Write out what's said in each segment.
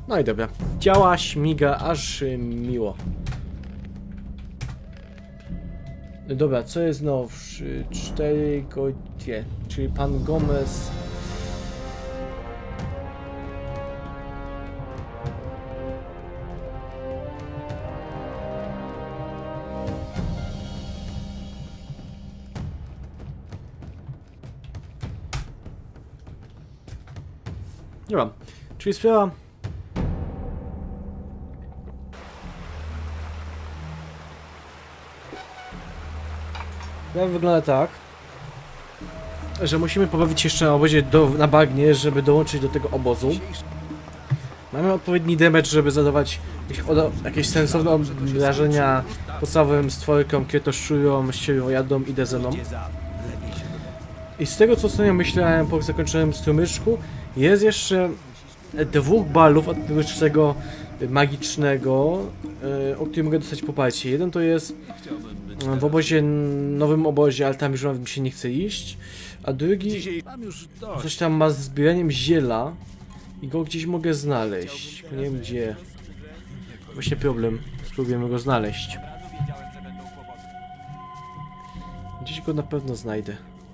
No i dobra. Działa, śmiga, aż miło. Dobra, co jest nowszy? 4 godziny, czyli pan Gomez. Dobra, czyli sprawa... Wygląda tak, że musimy pobawić się jeszcze na obozie na bagnie, żeby dołączyć do tego obozu. Mamy odpowiedni damage, żeby zadawać jakieś sensowne obrażenia podstawowym stworkom, kietoszczurom, ścierwojadom i dezenom. I z tego co ostatnio myślałem po zakończonym strumyczku, jest jeszcze 2 balów odtwórczego magicznego, o którym mogę dostać poparcie. Jeden to jest w obozie, nowym obozie, ale tam już mi się nie chce iść. A drugi coś tam ma z zbieraniem ziela i go gdzieś mogę znaleźć. Nie wiem gdzie. Właśnie problem. Spróbujemy go znaleźć. Gdzieś go na pewno znajdę.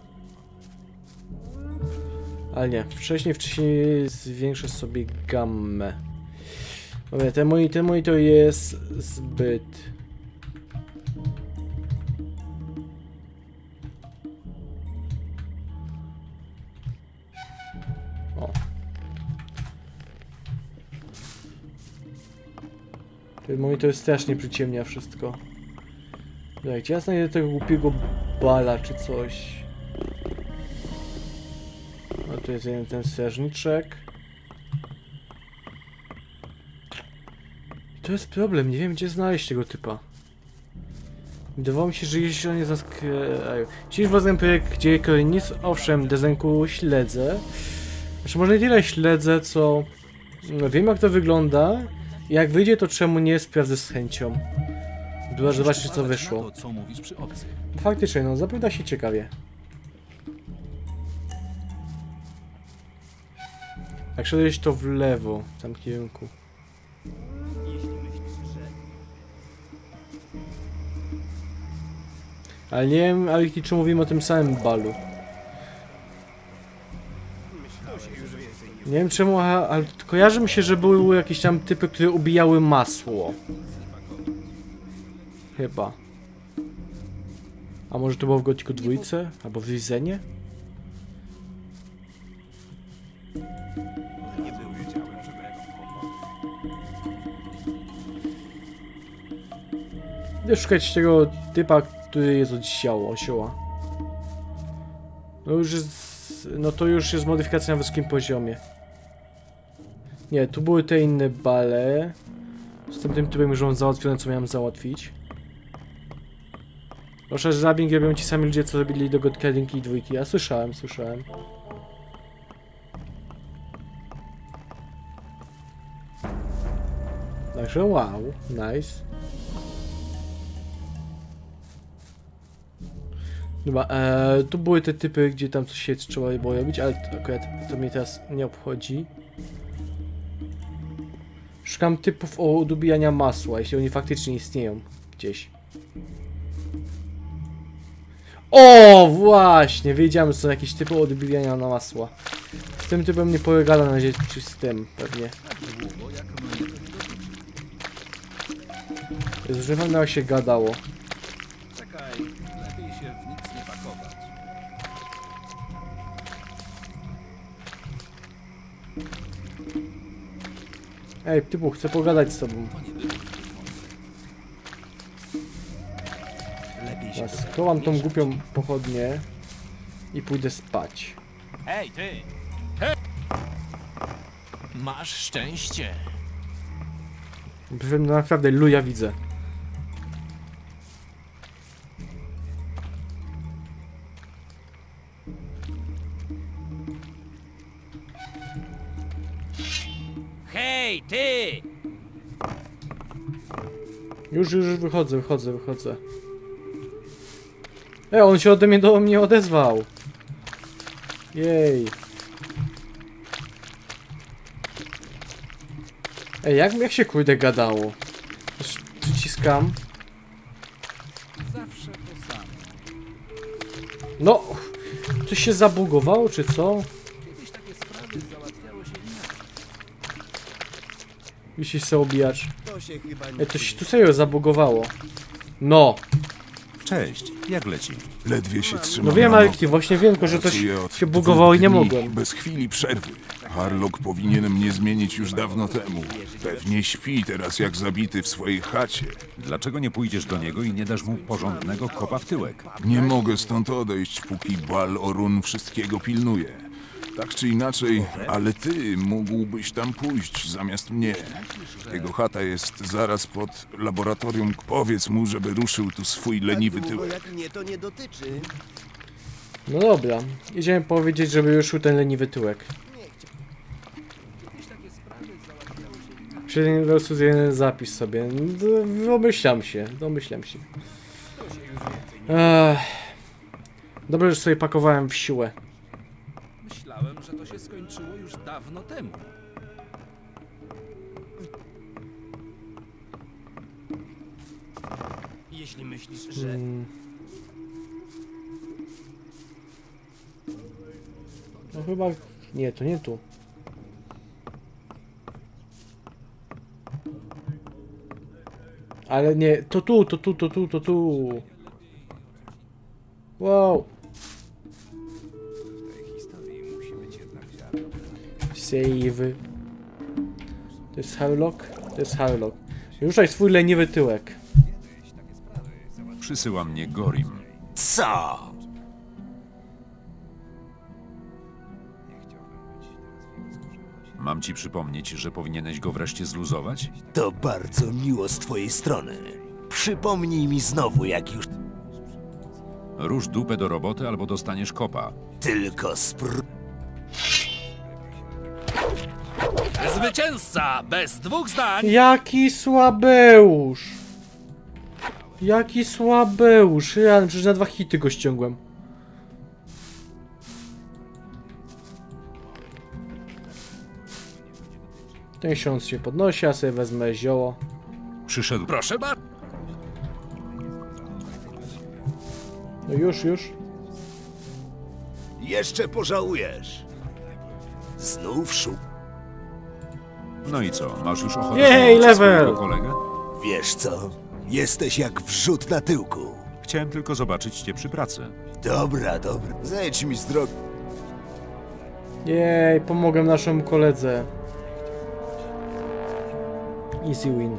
Ale nie, wcześniej zwiększę sobie gammę. Dobra, ten monitor jest zbyt... O. Ten monitor strasznie przyciemnia wszystko. Dobra, gdzie ja znajdę tego głupiego bala czy coś? No tu jest jeden ten strażniczek. To jest problem, nie wiem gdzie znaleźć tego typa. Wydawało mi się, że jeśli on nie zaskrają. Dziś własny projekt, gdzie nic, owszem, dezenku śledzę. Znaczy może nie tyle śledzę, co... No, wiem jak to wygląda. I jak wyjdzie, to czemu nie sprawdzę z chęcią. Zobaczcie co wyszło. Faktycznie, no zapewne się ciekawie. Jak szedłeś to w lewo, w tym kierunku. Ale nie wiem, ale czy mówimy o tym samym balu. Nie wiem czemu, ale kojarzy mi się, że były jakieś tam typy, które ubijały masło. Chyba. A może to było w Gothicu 2? Albo w Rizenie? Idę szukać tego typa, który jest od osioła. No już jest... No to już jest modyfikacja na wysokim poziomie. Nie, tu były te inne bale. Z tym typem już mam załatwione, co miałem załatwić. Proszę, że dubbing robią ci sami ludzie, co robili do Gothica 1 i 2. Ja słyszałem. Także wow, nice. Dobra, tu były te typy, gdzie tam coś się trzeba było robić, ale akurat to mnie teraz nie obchodzi. Szukam typów od ubijania masła, jeśli oni faktycznie istnieją gdzieś. O, właśnie! Wiedziałem, że są jakieś typy od ubijania na masła. Z tym typem nie polegala na razie, czy z tym pewnie. Z żywym się gadało. Ej, typu, chcę pogadać z tobą. Ja schowam tą głupią pochodnię i pójdę spać. Hej, ty! Hej! Masz szczęście. Naprawdę luja widzę. Hej, ty! Już wychodzę. Ej, on się do mnie odezwał. Jej. Ej, jak się kurde gadało? Przyciskam. Zawsze to samo. No! Coś się zabugowało, czy co? Kiedyś takie sprawy załatwiało się inaczej. Wisi se obijacz. To się chyba nie... Ej, to się tu serio zabugowało. No! Cześć, jak leci? Ledwie się trzymam. No wiem, na ale nogach. właśnie wiem, tylko że coś Pracuję od się bugowało i nie 2 dni, mogłem. Bez chwili przerwy. Harlock powinien mnie zmienić już dawno temu. Pewnie śpi teraz jak zabity w swojej chacie. Dlaczego nie pójdziesz do niego i nie dasz mu porządnego kopa w tyłek? Nie mogę stąd odejść, póki Bal Orun wszystkiego pilnuje. Tak czy inaczej, ale ty mógłbyś tam pójść zamiast mnie. Jego chata jest zaraz pod laboratorium. Powiedz mu, żeby ruszył tu swój leniwy Tak długo tyłek. jak mnie to nie dotyczy. No dobra. Idziemy powiedzieć, żeby ruszył ten leniwy tyłek. Kiedyś takie sprawy załatwiało się inaczej. 7 versus 1 zapis sobie. Domyślam się. Dobrze, że sobie pakowałem w siłę. Myślałem, że to się skończyło już dawno temu. Jeśli myślisz, że... No chyba... Nie, to nie tu. Ale nie, to tu. Wow. Save. To jest Harlock? To jest Harlock. Ruszaj swój leniwy tyłek. Przysyła mnie Gorim. Co? Mam ci przypomnieć, że powinieneś go wreszcie zluzować? To bardzo miło z twojej strony. Przypomnij mi znowu, jak już Rusz dupę do roboty albo dostaniesz kopa. tylko Zwycięzca! Bez dwóch zdań! Jaki słabeusz! Jaki słabeusz! Ja przecież na 2 hity go ściągłem. Ten ksiądz się podnosi, a sobie wezmę zioło. Przyszedł. Proszę bardzo! No już. Jeszcze pożałujesz. Znów No i co, masz już ochotę Jej, zobaczyć level! swojego kolegę? Wiesz co? Jesteś jak wrzód na tyłku. Chciałem tylko zobaczyć cię przy pracy. Dobra. Zejdź mi z drogi. Jej, pomogę naszemu koledze. Easy win.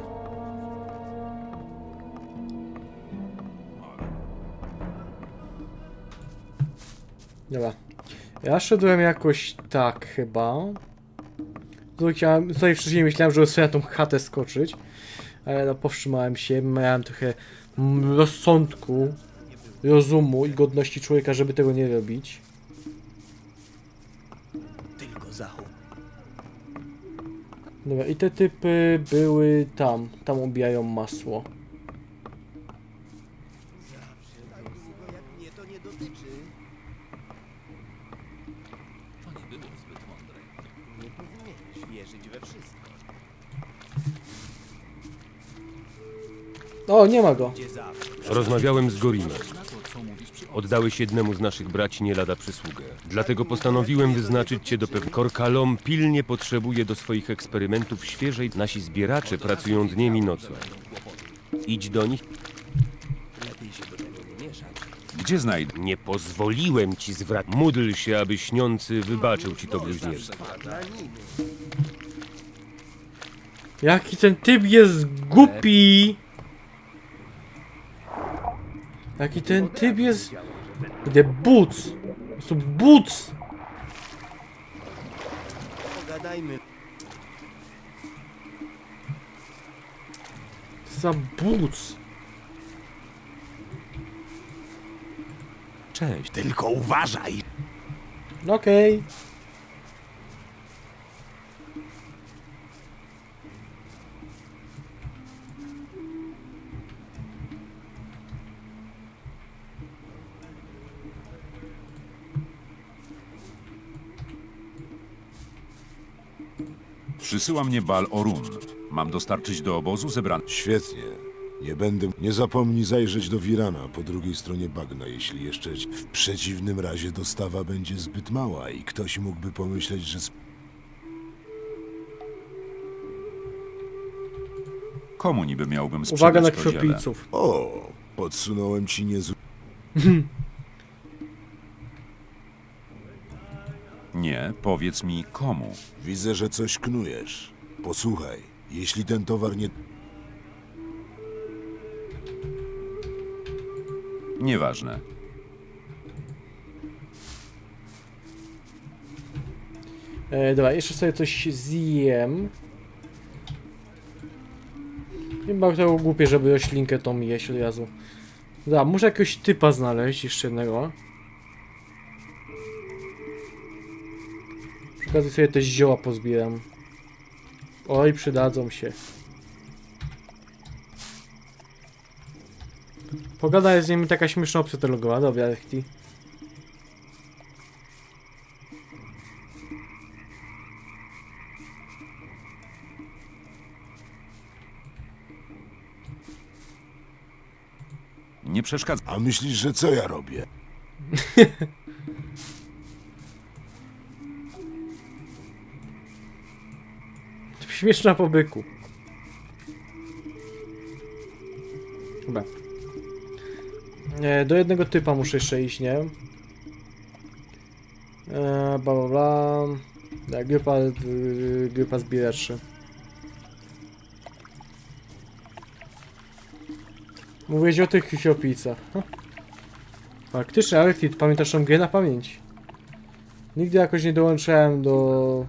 Dobra. Ja szedłem jakoś tak chyba. Tutaj wcześniej myślałem, że sobie na tą chatę skoczyć. Ale no powstrzymałem się. Miałem trochę rozsądku, rozumu i godności człowieka, żeby tego nie robić. Tylko zachód. Dobra, i te typy były tam. Tam obijają masło. Jak mnie to nie dotyczy. To nie było zbyt mądre. Nie powinieneś wierzyć we wszystko. O, nie ma go. Gdzie zawsze. Rozmawiałem z Gorimem. Oddałeś jednemu z naszych braci nie lada przysługę. Dlatego postanowiłem wyznaczyć cię do pewnego... Korkalom pilnie potrzebuje do swoich eksperymentów świeżej... Nasi zbieracze pracują dniem i nocą. Idź do nich. Lepiej się do tego nie mieszać. Gdzie znajdę? Nie pozwoliłem ci zwracać. Módl się, aby śniący wybaczył ci to bluźnierstwo. Na nim. Jaki ten typ jest głupi! Jaki ten typ jest... The boots! Po prostu boots! Pogadajmy. Co za boots? Cześć. Tylko uważaj. Okej. Przysyła mnie Bal Orun. Mam dostarczyć do obozu zebrane. Świetnie. Nie zapomnij zajrzeć do Wirana po drugiej stronie bagna, jeśli jeszcze... W przeciwnym razie dostawa będzie zbyt mała i ktoś mógłby pomyśleć, że... Komu niby miałbym sprzedać Uwaga na to ziele? krwiopijców. O, podsunąłem ci niezły... Nie, powiedz mi komu. Widzę, że coś knujesz. Posłuchaj, jeśli ten towar nie... Nieważne. Dobra, jeszcze sobie coś zjem. Chyba to głupie, żeby roślinkę tą jeść od razu. Dobra, muszę jakiegoś typa znaleźć, jeszcze jednego. Przy okazji sobie te zioła pozbieram. Oj, przydadzą się. Pogadaj z nimi, taka śmieszna opcja telogowa. Dobra, Rechti. Nie przeszkadza. A myślisz, że co ja robię? Śmieszna po byku. Dobra. Do jednego typa muszę jeszcze iść, nie? Bla bla bla. Tak, grupa zbieraczy. Mówiłeś o tych krwiopijcach. Faktycznie, ale ty pamiętasz tą grę na pamięć? Nigdy jakoś nie dołączyłem do...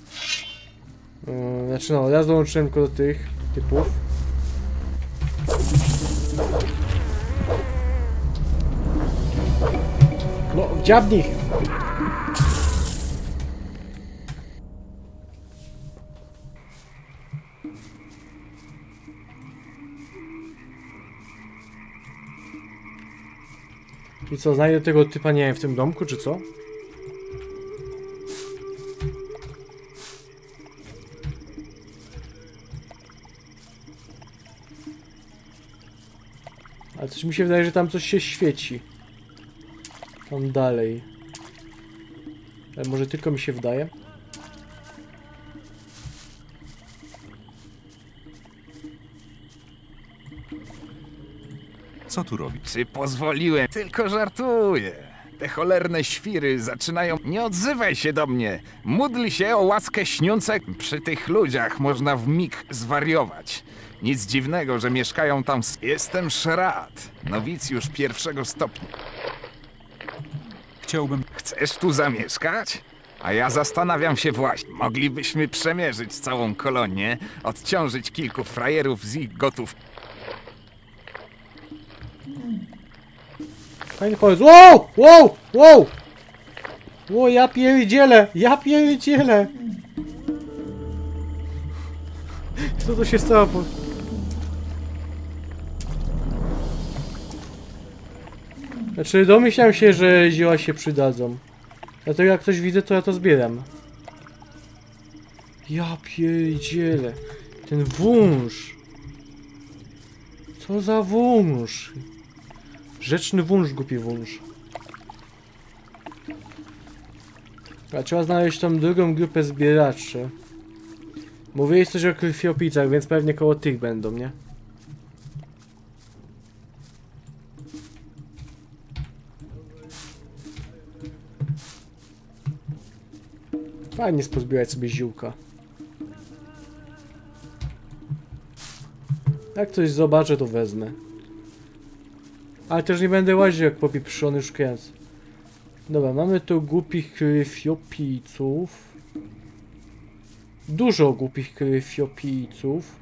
Znaczy no, raz dołączyłem tylko do tych typów. No, dziabnij! I co, znajdę tego typa, nie wiem, w tym domku, czy co? Ale coś mi się wydaje, że tam coś się świeci. Tam dalej. Ale może tylko mi się wydaje? Co tu robi? Czy pozwoliłem? Tylko żartuję. Te cholerne świry zaczynają... Nie odzywaj się do mnie! Módl się o łaskę śniące. Przy tych ludziach można w mig zwariować. Nic dziwnego, że mieszkają tam... Jestem Szrat, nowicjusz pierwszego stopnia. Chciałbym... Chcesz tu zamieszkać? A ja zastanawiam się właśnie. Moglibyśmy przemierzyć całą kolonię, odciążyć kilku frajerów z ich gotów. Fajny pomysł. Wow! Wow! Wow! Ło, ja pierdzielę! Ja pierdzielę! Co to się stało? Znaczy, domyślałem się, że zioła się przydadzą. Dlatego jak coś widzę, to ja to zbieram. Ja pierdzielę. Ten wąż. Co za wąż? Rzeczny wąż, głupi wąż. A trzeba znaleźć tą drugą grupę zbieraczy. Mówiłeś coś o krwiopijcach, więc pewnie koło tych będą, nie? Fajnie pozbierać sobie ziółka. Jak coś zobaczę, to wezmę. Ale też nie będę łaził jak popieprzony szkielet. Dobra, mamy tu głupich krwiopijców. Dużo głupich krwiopijców.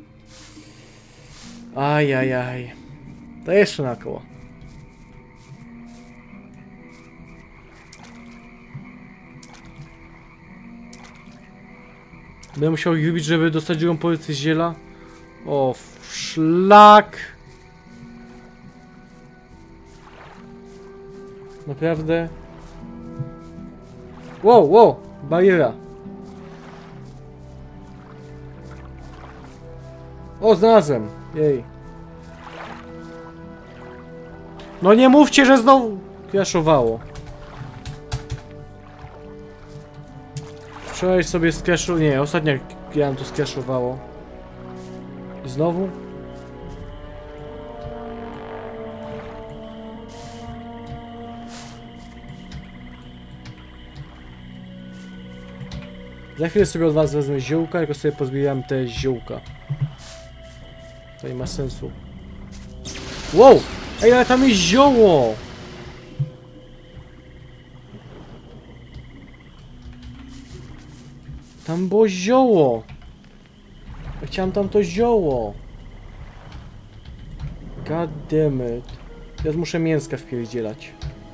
Ajajaj. To jeszcze na koło. Będę musiał ich wybić, żeby dostać drugą pozycję ziela. O, szlak! Naprawdę? Wow, wow! Bariera. O, znalazłem. Jej. No nie mówcie, że znowu crashowało. Wczoraj sobie scrashowało. Nie, ostatnio ja to scrashowało. I znowu? Za chwilę sobie od was wezmę ziółka, tylko sobie pozbieram te ziółka. To nie ma sensu. Wow! Ej, ale tam jest zioło! Tam było zioło! Ja chciałem tam to zioło! God damn it. Teraz muszę mięska wpierdzielać.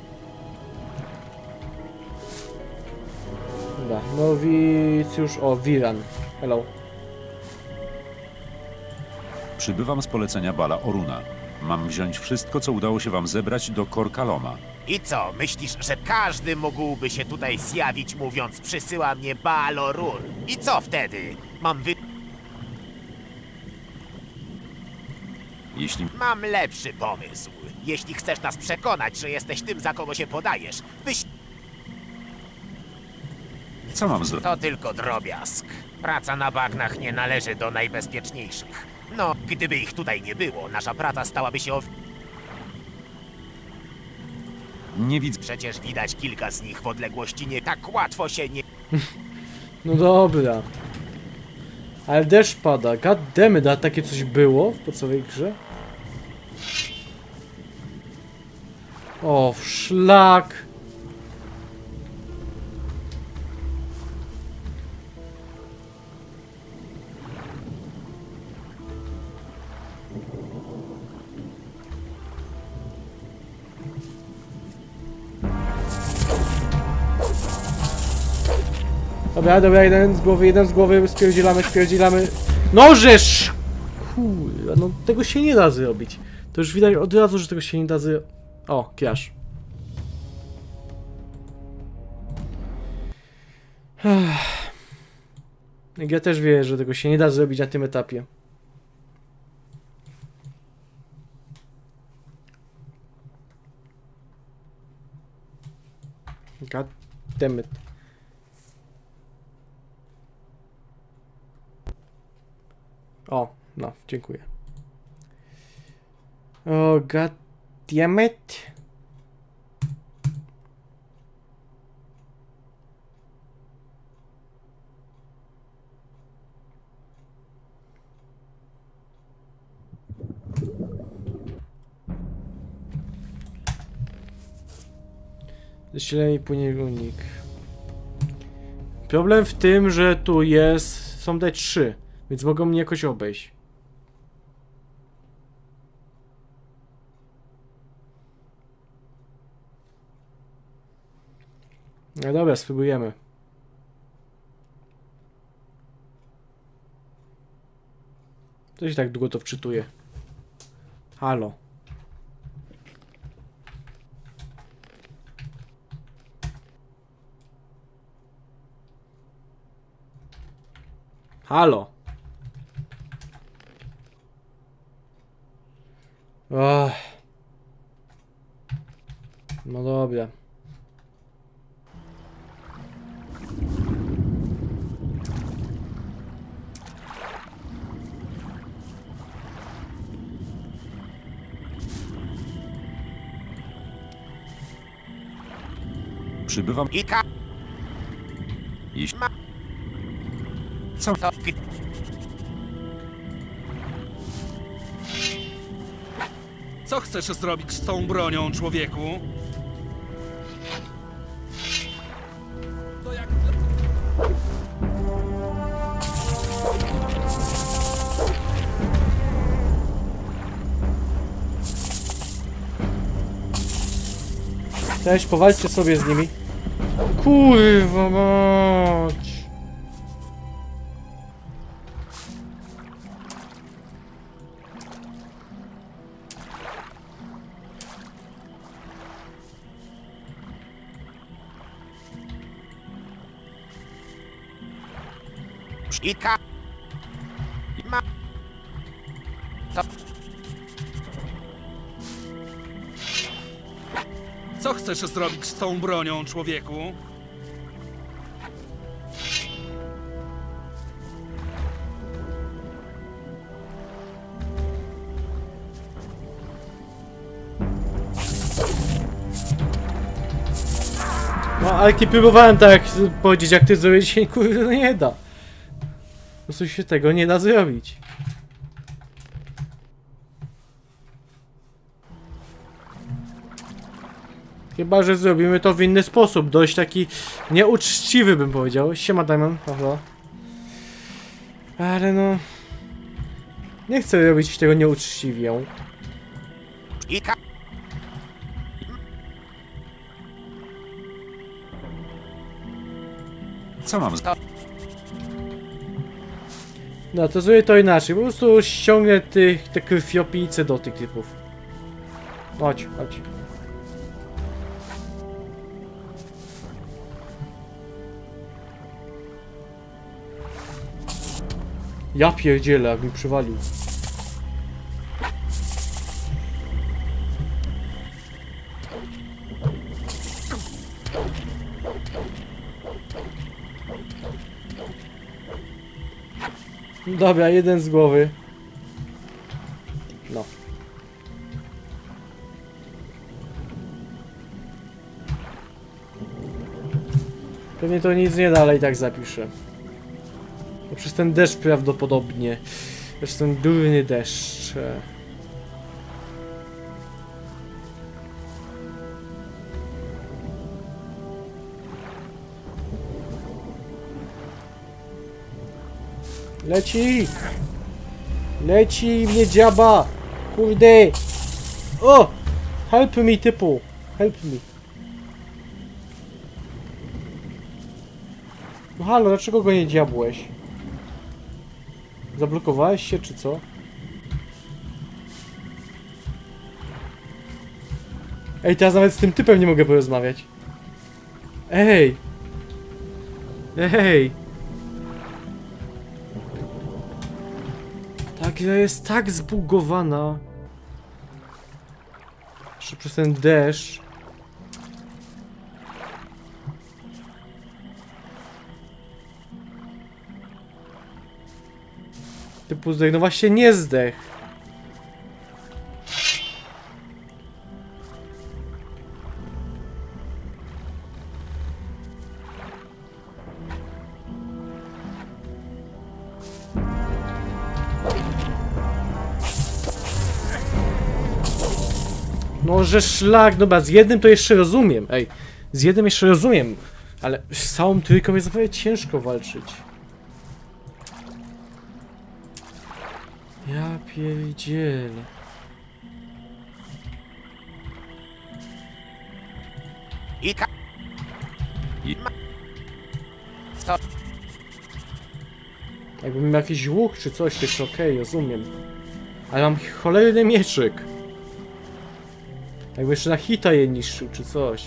Dobra, nowicjusz... O, Viran. Hello. Przybywam z polecenia Bala Oruna. Mam wziąć wszystko, co udało się wam zebrać do Korkaloma. I co, myślisz, że każdy mógłby się tutaj zjawić, mówiąc przysyła mnie Baal Orun? I co wtedy? Mam lepszy pomysł. Jeśli chcesz nas przekonać, że jesteś tym, za kogo się podajesz, Co mam zrobić? To tylko drobiazg. Praca na bagnach nie należy do najbezpieczniejszych. No, gdyby ich tutaj nie było, nasza praca stałaby się Nie widzę. Przecież widać kilka z nich w odległości, nie tak łatwo się nie... No dobra. Ale deszcz pada. God damn it, a takie coś było w podstawowej grze? O, szlak! Dobra, dobra, jeden z głowy, spierdzielamy. Nożesz! Kurwa, no tego się nie da zrobić. To już widać od razu, że tego się nie da zrobić. O, crash. Ja też wiem, że tego się nie da zrobić na tym etapie. God damn it. O, no, dziękuję. O, god damn it. Zasilenie płynie unik. Problem w tym, że tu są te 3, więc mogą mnie jakoś obejść. No dobra, spróbujemy. To się tak długo to wczytuje. Halo. Halo. No dobra. Przybywam. Jeśli... Co? Co chcesz zrobić z tą bronią, człowieku? To jak... Cześć, powalczcie sobie z nimi. Kurwa mać. chcesz zrobić z tą bronią, człowieku? No, ale nie próbowałem tak powiedzieć, jak ty zrobić dzisiaj, kurde, no nie da. Po prostu się tego nie da zrobić. Chyba że zrobimy to w inny sposób, dość taki nieuczciwy bym powiedział. Siema Diamond, prawda? Ale no... Nie chcę robić tego nieuczciwie. Co mam z... No to zrobię to inaczej, po prostu ściągnę te krwiopijce do tych typów. Chodź, chodź. Ja pierdzielę, jak mi przywalił. Dobra, jeden z głowy. No. Pewnie to nic nie da, ale i tak zapiszę. No przez ten deszcz prawdopodobnie. Przez ten durny deszcz. Leci! Leci mnie dziaba! Kurde! O! Help me, typu! Help me! No halo, dlaczego go nie dziabłeś? Zablokowałeś się, czy co? Ej, teraz nawet z tym typem nie mogę porozmawiać. Ej! Ej! Ta gra jest tak zbugowana. Jeszcze przez ten deszcz. Typu zdech, no właśnie nie zdech. No, że szlak, dobra, z jednym to jeszcze rozumiem, ej. Z jednym jeszcze rozumiem, ale z całą trójką jest naprawdę ciężko walczyć. Ja pierdzielę. Jakbym miał jakiś łuk czy coś, to jeszcze okej, rozumiem. Ale mam cholerny mieczyk. Jakby jeszcze na hita je niszczył, czy coś.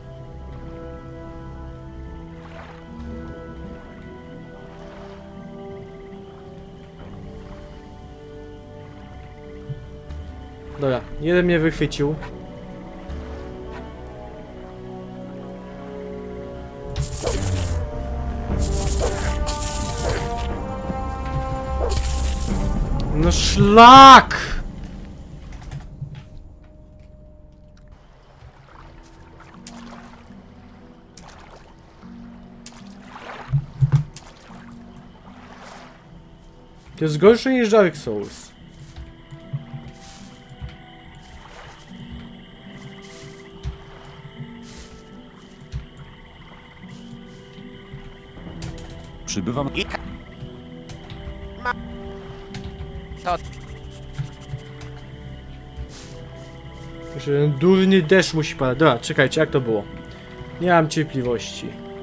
Dobra, jeden mnie wychwycił. No szlak! To jest gorsze niż Dark Souls. Przybywam... Jeszcze ten durny deszcz musi padać. Dobra, czekajcie, jak to było? Nie mam cierpliwości.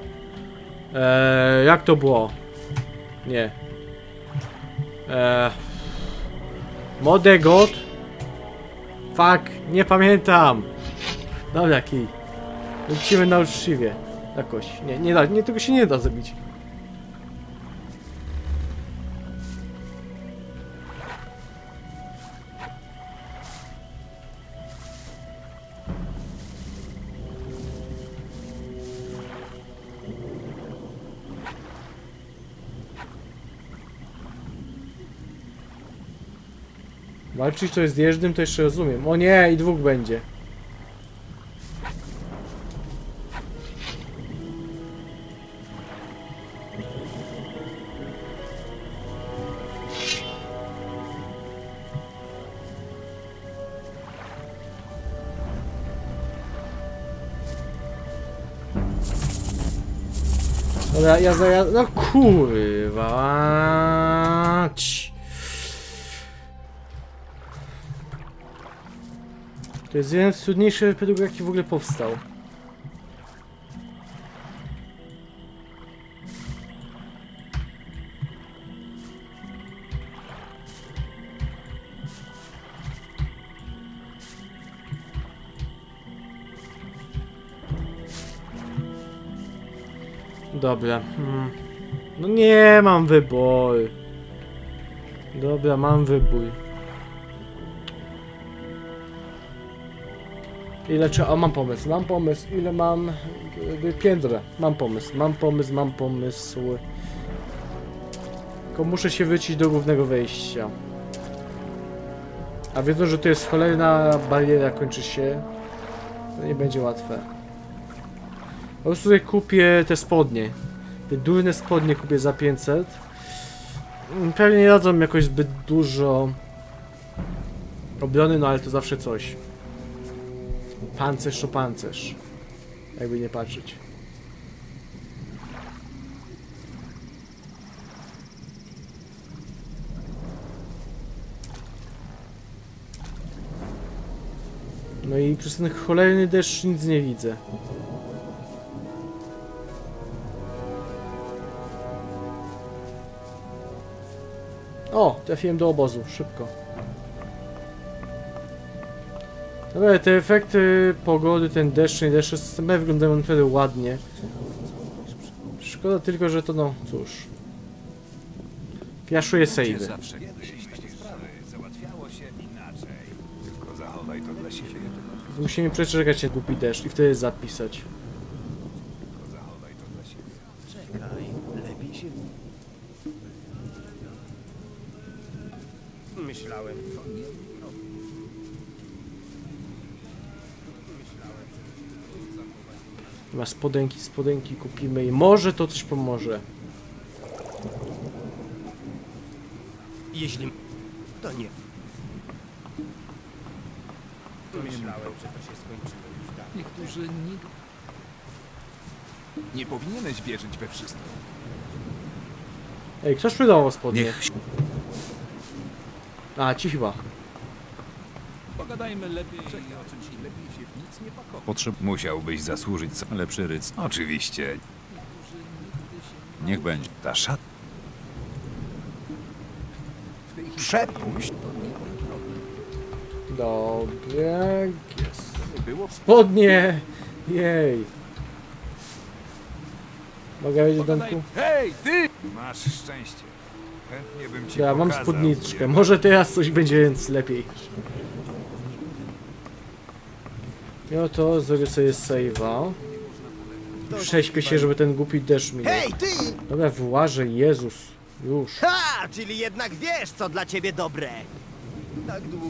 Jak to było? Nie. Mode God? Fuck, nie pamiętam. Dobra, kij. Lecimy na uczciwie. Jakoś. Nie, tego się nie da zrobić. Walczyć to jest jeżdżym, to jeszcze rozumiem. O nie, i dwóch będzie. Dobra, ja... No kurwa. To jest jeden z trudniejszych RPG, jaki w ogóle powstał. Dobra. No nie mam wyboru. Dobra, mam wybór. Ile trzeba... O, mam pomysł. Ile mam... Piętro. Mam pomysł. Tylko muszę się wrócić do głównego wejścia. A wiedząc, że to jest cholerna bariera, kończy się... To nie będzie łatwe. Po prostu tutaj kupię te spodnie. Te durne spodnie kupię za 500. Pewnie nie dadzą mi jakoś zbyt dużo obrony, no ale to zawsze coś. Pancerz to pancerz. Jakby nie patrzeć. No i przez ten cholerny deszcz nic nie widzę. O, trafiłem do obozu, szybko. Dobra, te efekty pogody, ten deszcz, nie deszcz, systemy wyglądają naprawdę ładnie. Szkoda tylko, że to no, cóż. Piaszuję savey. Musimy przeczekać się głupi deszcz i wtedy zapisać. Myślałem. Chyba spodenki kupimy i może to coś pomoże. Jeśli... To nie. Myślałem, że to się skończyło już dawno. Niektórzy nigdy... Nie powinieneś wierzyć we wszystko. Ej, ktoś wydawał spodnie. A, ci chyba. Pogadajmy lepiej o czymś i lepiej się w nic nie pakować. Musiałbyś zasłużyć za Lepszy ryc. Oczywiście. Niech będzie. Ta szat... Przepuść! Dobra, jest. Spodnie! Jej. Mogę wejść do domku? Hej, ty! Masz szczęście. Chętnie bym ci Ja mam pokazał, spódniczkę. gdzie- Może teraz coś będzie więc lepiej. No to zrobię sobie save'a. Prześpię się, żeby ten głupi deszcz minął. Hej, ty! Dobra, włażę, Jezus. Już. Ha! Czyli jednak wiesz, co dla ciebie dobre. Tak długo.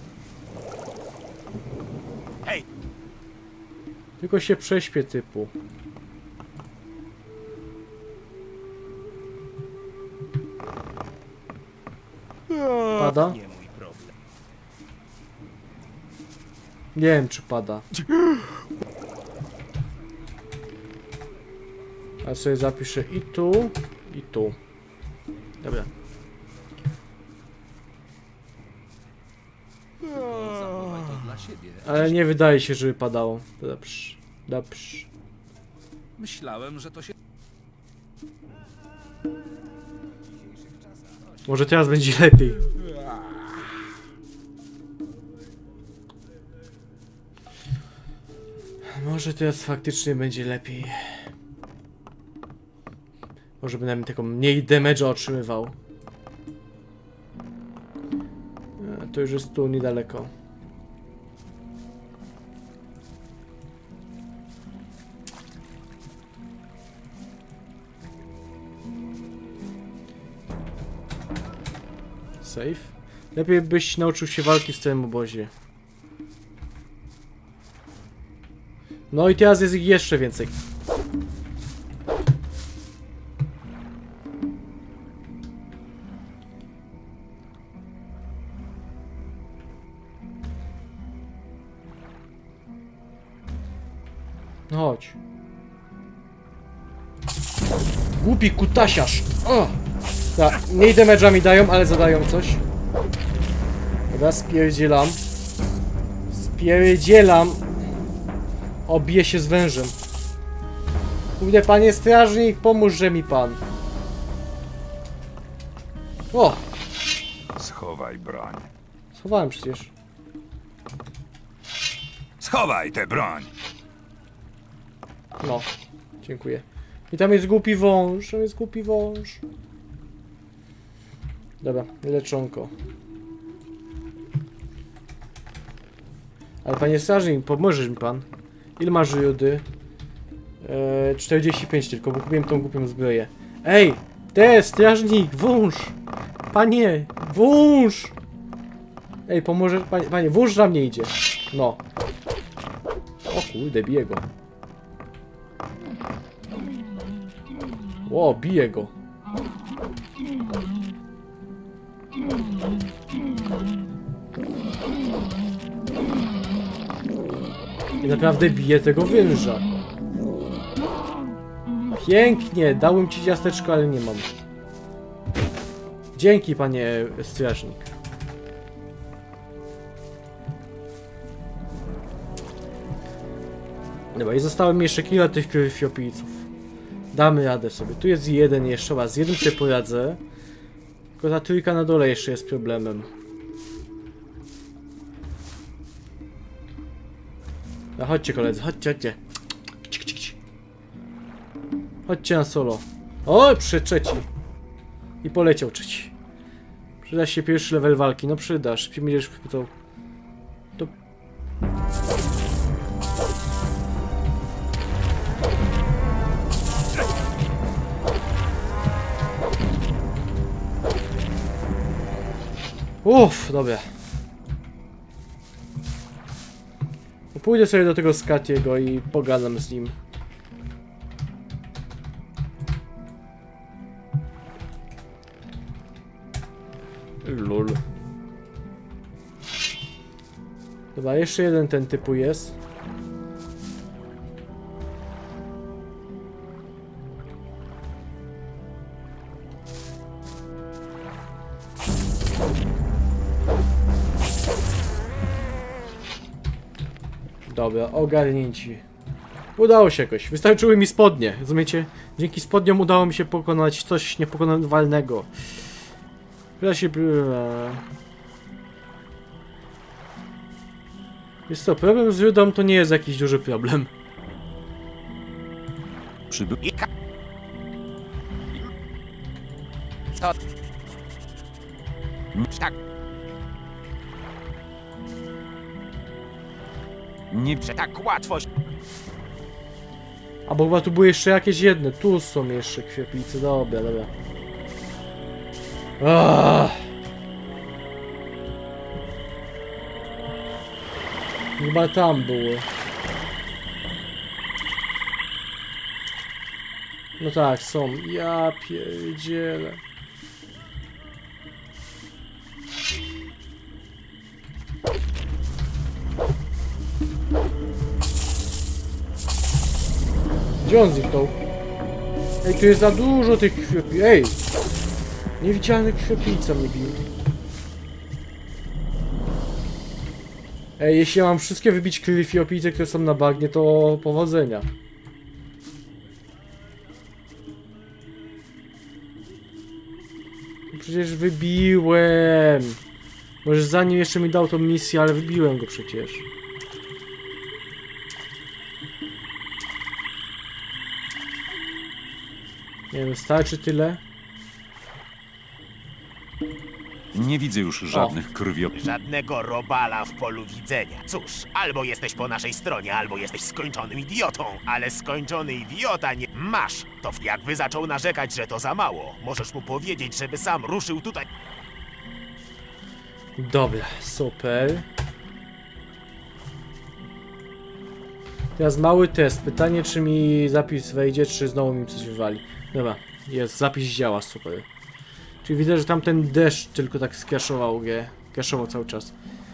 Tylko się prześpię, typu. Pada? Nie mój problem. Nie wiem, czy pada. A sobie zapiszę i tu, i tu. Dobra. Zachowaj to dla siebie. Ale nie wydaje się, żeby padało. Dobrze. Dobrze. Myślałem, że to się... Może teraz będzie lepiej. Może teraz faktycznie będzie lepiej. Może bynajmniej taką mniej damage'a otrzymywał. To już jest tu niedaleko. Save. Lepiej byś nauczył się walki w całym obozie. No i teraz jest ich jeszcze więcej. No chodź. Głupi kutasiarz. O! Tak, mniej damage'a mi dają, ale zadają coś. Dobra, spierdzielam. Spierdzielam. Obiję się z wężem. Kurde, panie strażnik, pomóżże mi pan. O! Schowaj broń. Schowałem przecież. Schowaj tę broń! No, dziękuję. I tam jest głupi wąż, tam jest głupi wąż. Dobra, leczonko. Ale panie strażnik, pomożesz mi pan? Ile masz rudy? 45 tylko, bo kupiłem tą głupią zbroję. Ej! Strażnik! Wąż! Panie! Wąż! Ej, pomoże... Panie, wąż na mnie idzie. No. O kurde, bije go. O, bije go. I naprawdę bije tego węża. Pięknie, dałem ci ciasteczko, ale nie mam. Dzięki, panie strażnik. Dobra, i zostało mi jeszcze kilka tych krwiopijców. Damy radę sobie. Tu jest jeden jeszcze raz. Z jednym sobie poradzę. Tylko ta trójka na dole jeszcze jest problemem. No chodźcie koledzy, chodźcie, chodźcie. Chodźcie na solo. O, trzeci. I poleciał trzeci. Przyda się pierwszy level walki. No przydasz. Będziesz to... Uff, dobra. Pójdę sobie do tego Skatiego i pogadam z nim. Lol. Dobra, jeszcze jeden ten typu jest. Dobra, ogarnięci. Udało się jakoś. Wystarczyły mi spodnie. Rozumiecie? Dzięki spodniom udało mi się pokonać coś niepokonywalnego. Jest to, problem z rudą to nie jest jakiś duży problem. Co? Tak. Nie Tak łatwo. A bo chyba tu były jeszcze jakieś jedne. Tu są jeszcze krwiopijce. Dobra, dobra. Chyba tam było. No tak, są. Ja pierdzielę. Gdzie on zniknął? Ej, tu jest za dużo tych krwiopijc. Ej! Niewidzialny krwiopijca mnie bił. Ej, jeśli ja mam wszystkie wybić krwiopijce, które są na bagnie, to powodzenia. Przecież wybiłem. Może zanim jeszcze mi dał tą misję, ale wybiłem go przecież. Nie wiem, starczy tyle? Nie widzę już żadnych krwiopijców. Żadnego robala w polu widzenia. Cóż, albo jesteś po naszej stronie, albo jesteś skończonym idiotą. Ale skończony idiota nie... Masz! To jakby zaczął narzekać, że to za mało. Możesz mu powiedzieć, żeby sam ruszył tutaj. Dobra, super. Teraz mały test. Pytanie, czy mi zapis wejdzie, czy znowu mi coś wywali. Dobra, jest, zapis działa, super. Czyli widzę, że tamten deszcz tylko tak skaszował G. Kaszował cały czas.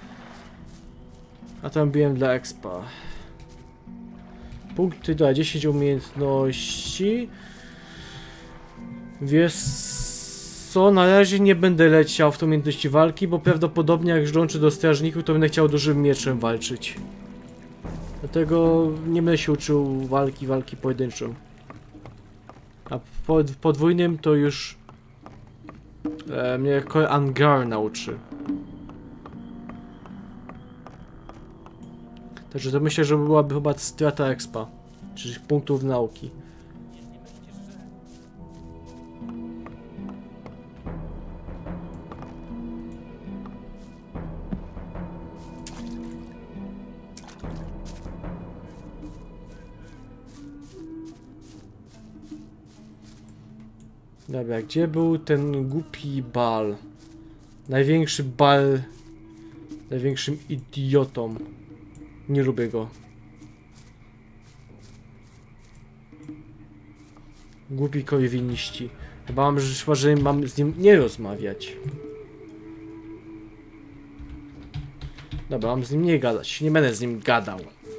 A tam biłem dla expa. Punkty do 10 umiejętności. Wiesz co, na razie nie będę leciał w tą umiejętności walki, bo prawdopodobnie jak dołączę do strażników, to będę chciał dużym mieczem walczyć. Dlatego nie będę się uczył walki pojedynczą. A podwójnym to już mnie Angar nauczy. Także to myślę, że byłaby chyba strata expa, czyli punktów nauki. Dobra, gdzie był ten głupi bal? Największy bal... Największym idiotą. Nie lubię go. Głupi korwiniści. Chyba że mam z nim nie rozmawiać. Dobra, mam z nim nie gadać. Nie będę z nim gadał.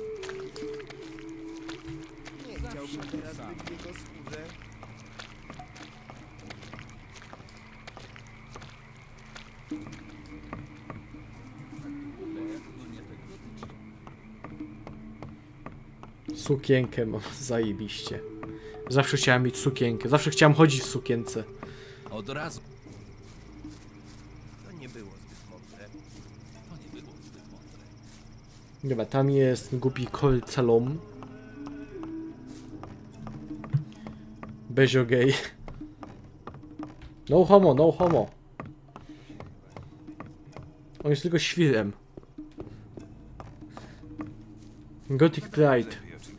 Sukienkę mam, zajebiście. Zawsze chciałem mieć sukienkę, zawsze chciałem chodzić w sukience. Od razu. To nie było zbyt mądre. Dobra, tam jest głupi kolcalom. Bezio gay. No homo, no homo. On jest tylko świrem. Gothic Pride.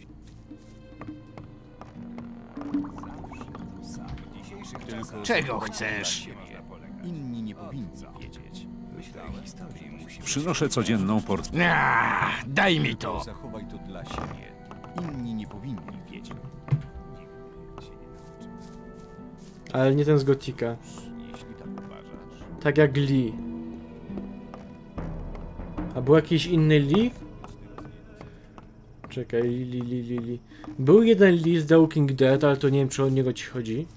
Czego chcesz? Inni nie powinni wiedzieć. Przynoszę codzienną porcję. Daj mi to! Zachowaj to dla siebie. Inni nie powinni wiedzieć. Ale nie ten z Gotika. Jeśli tak uważasz. Tak jak Lee. A był jakiś inny Lee? Czekaj, Lee. Był jeden Lee z The Walking Dead, ale to nie wiem, czy o niego ci chodzi.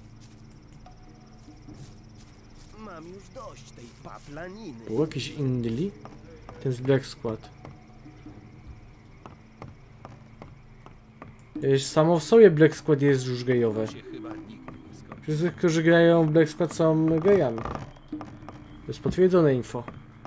Mam już dość tej paplaniny. Był jakiś inny Lee? Ten z Black Squad. Samo w sobie Black Squad jest już gejowe. Wszyscy, którzy grają w Black Squad, są gejami. To jest potwierdzone info.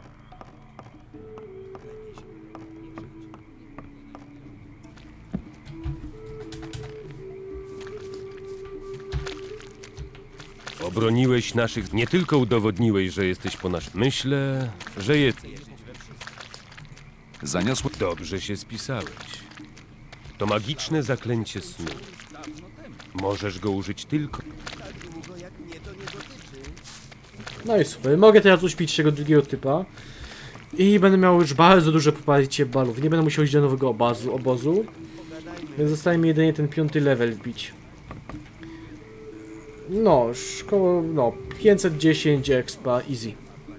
Obroniłeś naszych... Nie tylko udowodniłeś, że jesteś po naszym... Myślę, że jest... Zaniosły... Dobrze się spisałeś. To magiczne zaklęcie snu. Możesz go użyć tylko... No i super. Mogę teraz uśpić tego drugiego typa. I będę miał już bardzo duże poparcie balów. Nie będę musiał iść do nowego obozu. Więc zostaje mi jedynie ten 5. level wbić. No, szkoła, no, 510 expa, easy.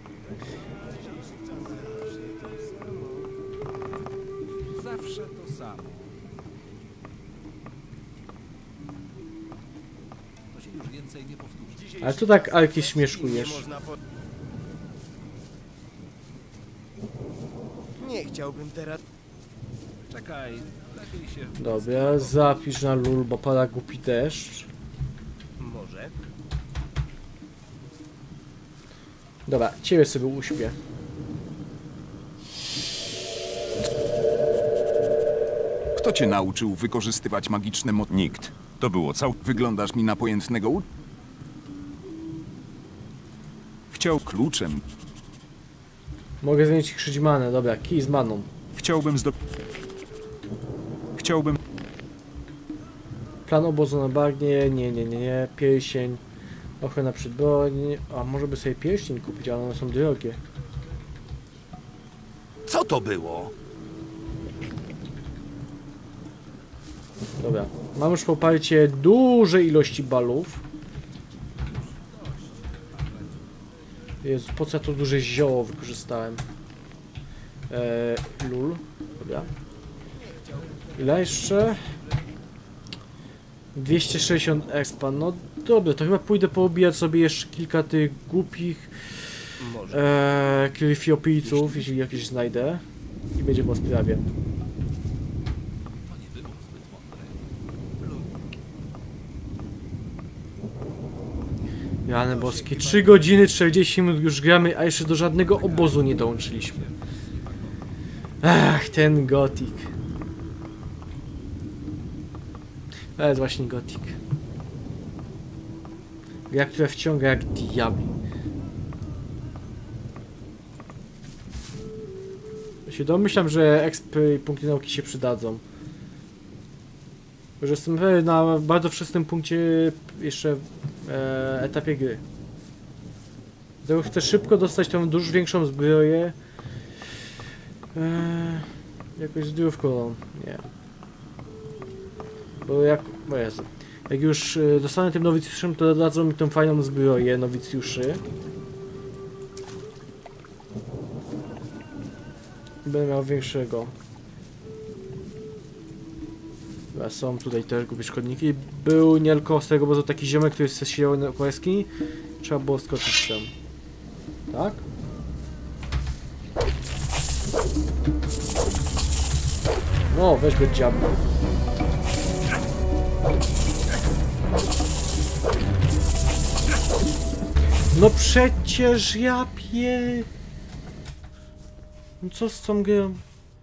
Zawsze to samo. To się już więcej nie powtórzy. Ale co tak Alki śmieszkujesz? Nie chciałbym teraz... Czekaj, lepiej się... Dobra, zapisz na lul, bo pada głupi deszcz. Może? Dobra, ciebie sobie uśpię. Kto cię nauczył wykorzystywać magiczne Nikt. To było Wyglądasz mi na pojętnego Chciał... kluczem. Mogę zmienić krzyć manę, dobra, kij z maną. Chciałbym... Plan obozu na bagnie, nie, pierścień, ochrona przed broni, a może by sobie pierścień kupić, ale one są drogie. Co to było? Dobra, mam już po palcie duże ilości balów. Jezu, po co ja to duże zioło wykorzystałem? Lul. Dobra. Ile jeszcze? 260 expa. No dobra, to chyba pójdę poobijać sobie jeszcze kilka tych głupich Kryfiopijców, jeśli jakieś znajdę. I będzie po sprawie. Jany boskie, 3 godziny 40 minut już gramy, a jeszcze do żadnego obozu nie dołączyliśmy. Ach, ten Gothic. To jest właśnie Gothic. Gra, która wciąga jak diabli. Ja się domyślam, że expy i punkty nauki się przydadzą. Że jestem na bardzo wczesnym punkcie jeszcze etapie gry. Dlatego chcę szybko dostać tą dużo większą zbroję. Jakoś zdrówką, nie. Bo jak... O Jezu. Jak już dostanę tym nowicjuszem, to dadzą mi tą fajną zbroję nowicjuszy. Będę miał większego. Są tutaj też głupie szkodniki. Był nielko z tego obozu taki ziomek, który siedział na kłeski. Trzeba było skoczyć tam. Tak? No, weź go dziabnę. No przecież ja No co z tą grą?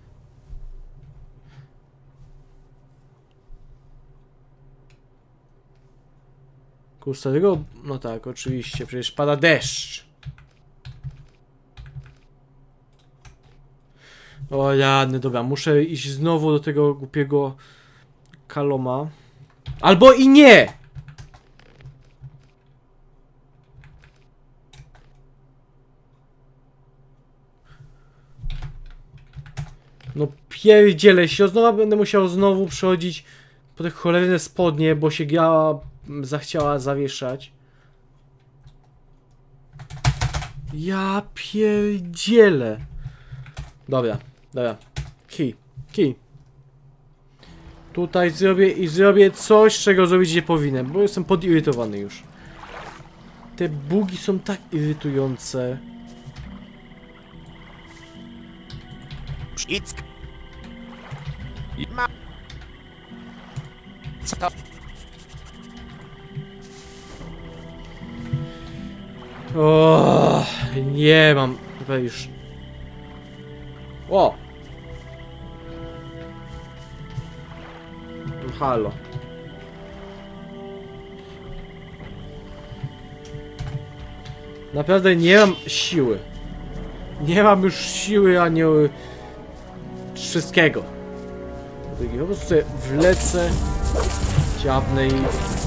Kustarego? No tak, oczywiście, przecież pada deszcz. O jadny, dobra, muszę iść znowu do tego głupiego Kaloma. Albo i nie! No pierdzielę się, znowu będę musiał znowu przechodzić po te cholerne spodnie, bo się gra zachciała zawieszać. Ja pierdzielę. Dobra, dobra. Kij. Tutaj zrobię coś, czego zrobić nie powinienem, bo jestem podirytowany już. Te bugi są tak irytujące. Przycisk. Co? O, nie mam. Chyba już. O! Halo. Naprawdę nie mam siły. Nie mam już siły, ani wszystkiego. Po prostu sobie wlecę, dziabnę i...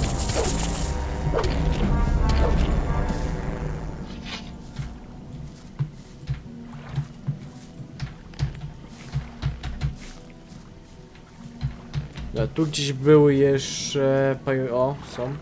No, tu gdzieś były jeszcze... O, są.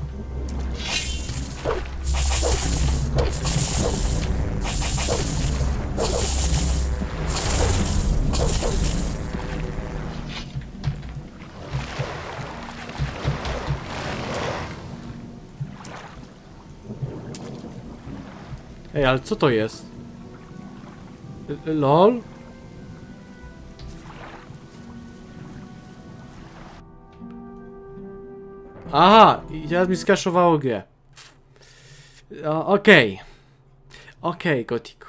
Ej, ale co to jest? LOL? Aha, i teraz mi skaszowało grę. Okej. Okej, Gothic.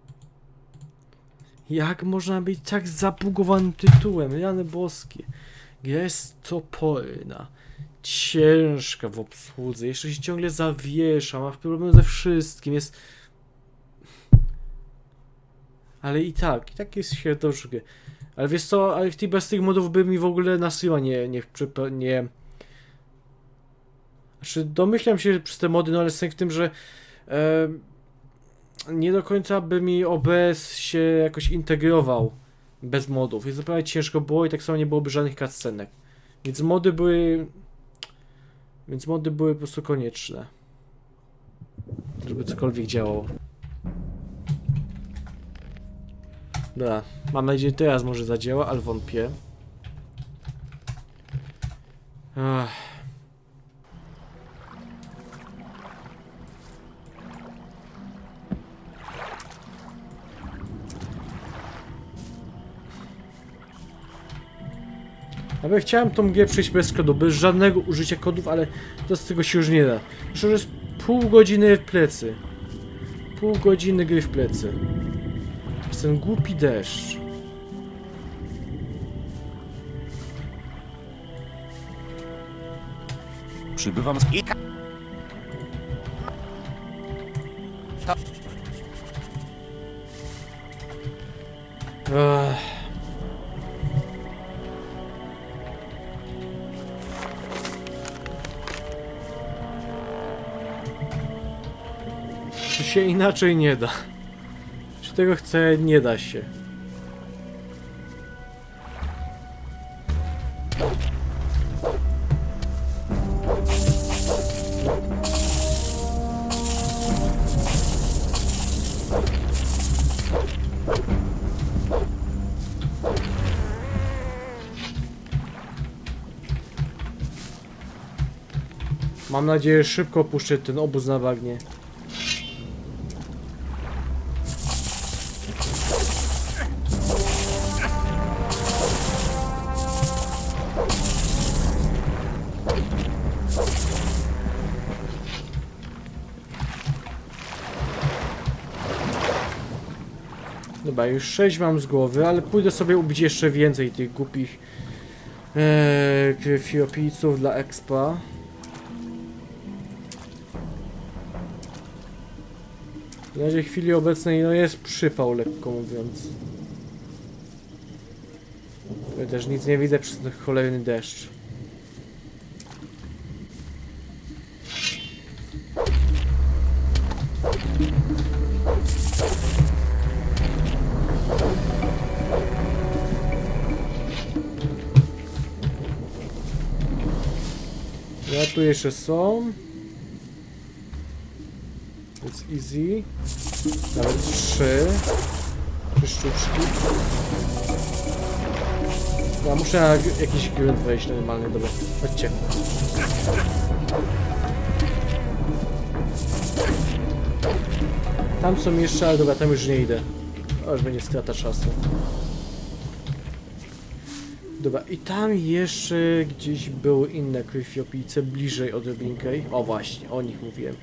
Jak można być tak zabugowanym tytułem? Rany boskie. Gra jest toporna. Ciężka w obsłudze. Jeszcze się ciągle zawiesza. Ma problemy ze wszystkim. Jest... Ale i tak jest się dobrze. Ale wiesz co, ale bez tych modów by mi w ogóle na streama nie... Znaczy, domyślam się przez te mody, no ale sęk w tym, że... nie do końca by mi OBS się jakoś integrował bez modów. Więc naprawdę ciężko było i tak samo nie byłoby żadnych cutscenek. Więc mody były po prostu konieczne, żeby cokolwiek działało. Dobra, mam nadzieję, że teraz może zadziała, ale wątpię. Ja chciałem tą grę przejść bez kodu, bez żadnego użycia kodów, ale to z tego się już nie da. Zresztą jest pół godziny w plecy. Pół godziny gry w plecy. Jest ten głupi deszcz. Przybywam z... Czy się inaczej nie da? Czy tego chcę? Nie da się. Mam nadzieję, że szybko opuszczę ten obóz na bagnie. Dobra, już 6 mam z głowy, ale pójdę sobie ubić jeszcze więcej tych głupich krwiopijców dla expa. Na razie w chwili obecnej no jest przypał, lekko mówiąc. Ja też nic nie widzę przez ten cholerny deszcz. Ja tu jeszcze są. It's easy. Nawet 3 sztuczki. Ja muszę na jakiś grunt wejść normalny, dobra. Chodźcie. Tam są jeszcze, ale dobra, tam już nie idę. O, już będzie strata czasu. Dobra, i tam jeszcze gdzieś były inne krwiopijce, bliżej odrobinkę. O właśnie, o nich mówiłem.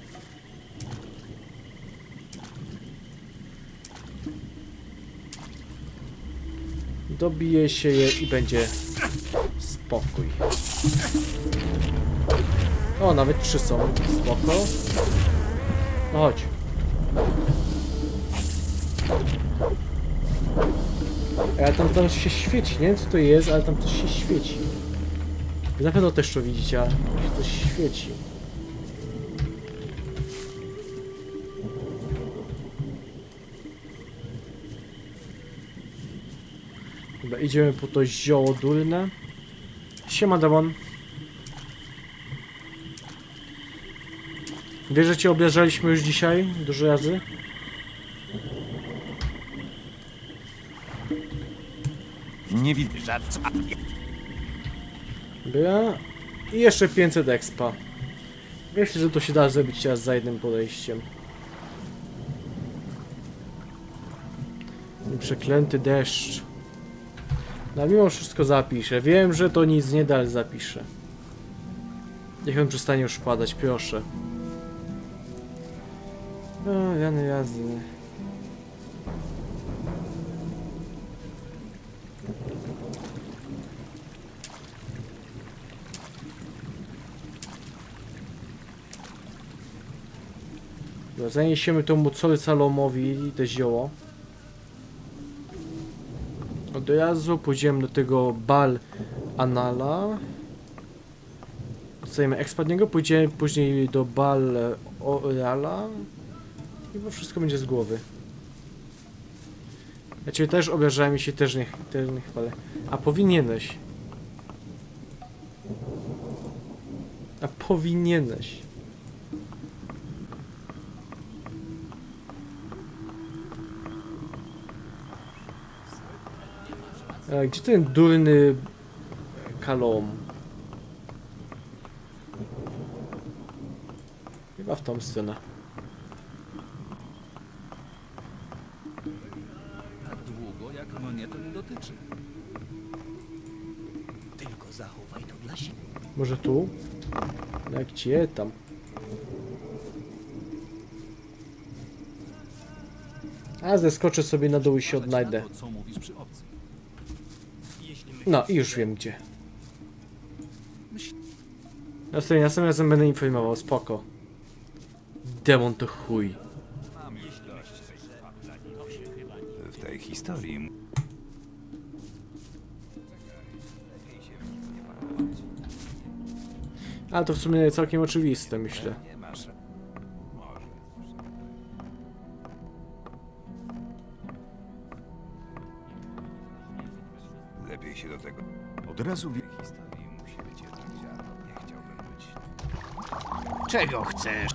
Dobije się je i będzie spokój. O, nawet 3 są. Spoko. No chodź. A tam się świeci, nie wiem co to jest, ale tam coś się świeci. Wy na pewno też to widzicie, ale się coś świeci. Dobra, idziemy po to zioło durne. Siema, Damon. Wiesz, że cię obierzaliśmy już dzisiaj dużo razy? Nie widzę. Dobra. I jeszcze 500 expa. Myślę, że to się da zrobić teraz za jednym podejściem. Przeklęty deszcz. No mimo wszystko zapiszę. Wiem, że to nic nie da, ale zapiszę. Niech on przestanie już padać, proszę. O, rany jazdy. Dobra, zaniesiemy temu Salomowi te zioło. Od razu pójdziemy do tego Bal Anala. Dostajemy expa od niego, pójdziemy później do Bal Orala. Chyba wszystko będzie z głowy. Ja cię też obrażałem i się też nie chwalę. A powinieneś. A powinieneś. A gdzie ten durny Kalom? Chyba w tą stronę. Tak długo, jak mnie to nie dotyczy. Tylko zachowaj to dla siebie. Może tu? Jak gdzie tam? A zeskoczę sobie na dół i się odnajdę. To, co mówisz przy obcym. No i już wiem gdzie. Następnym razem będę informował, spoko. Demon to chuj. W tej historii... Ale to w sumie całkiem oczywiste, myślę. Lepiej się do tego... Od razu wie... historii musi być jednak ziarno. Nie chciałbym być... Czego chcesz?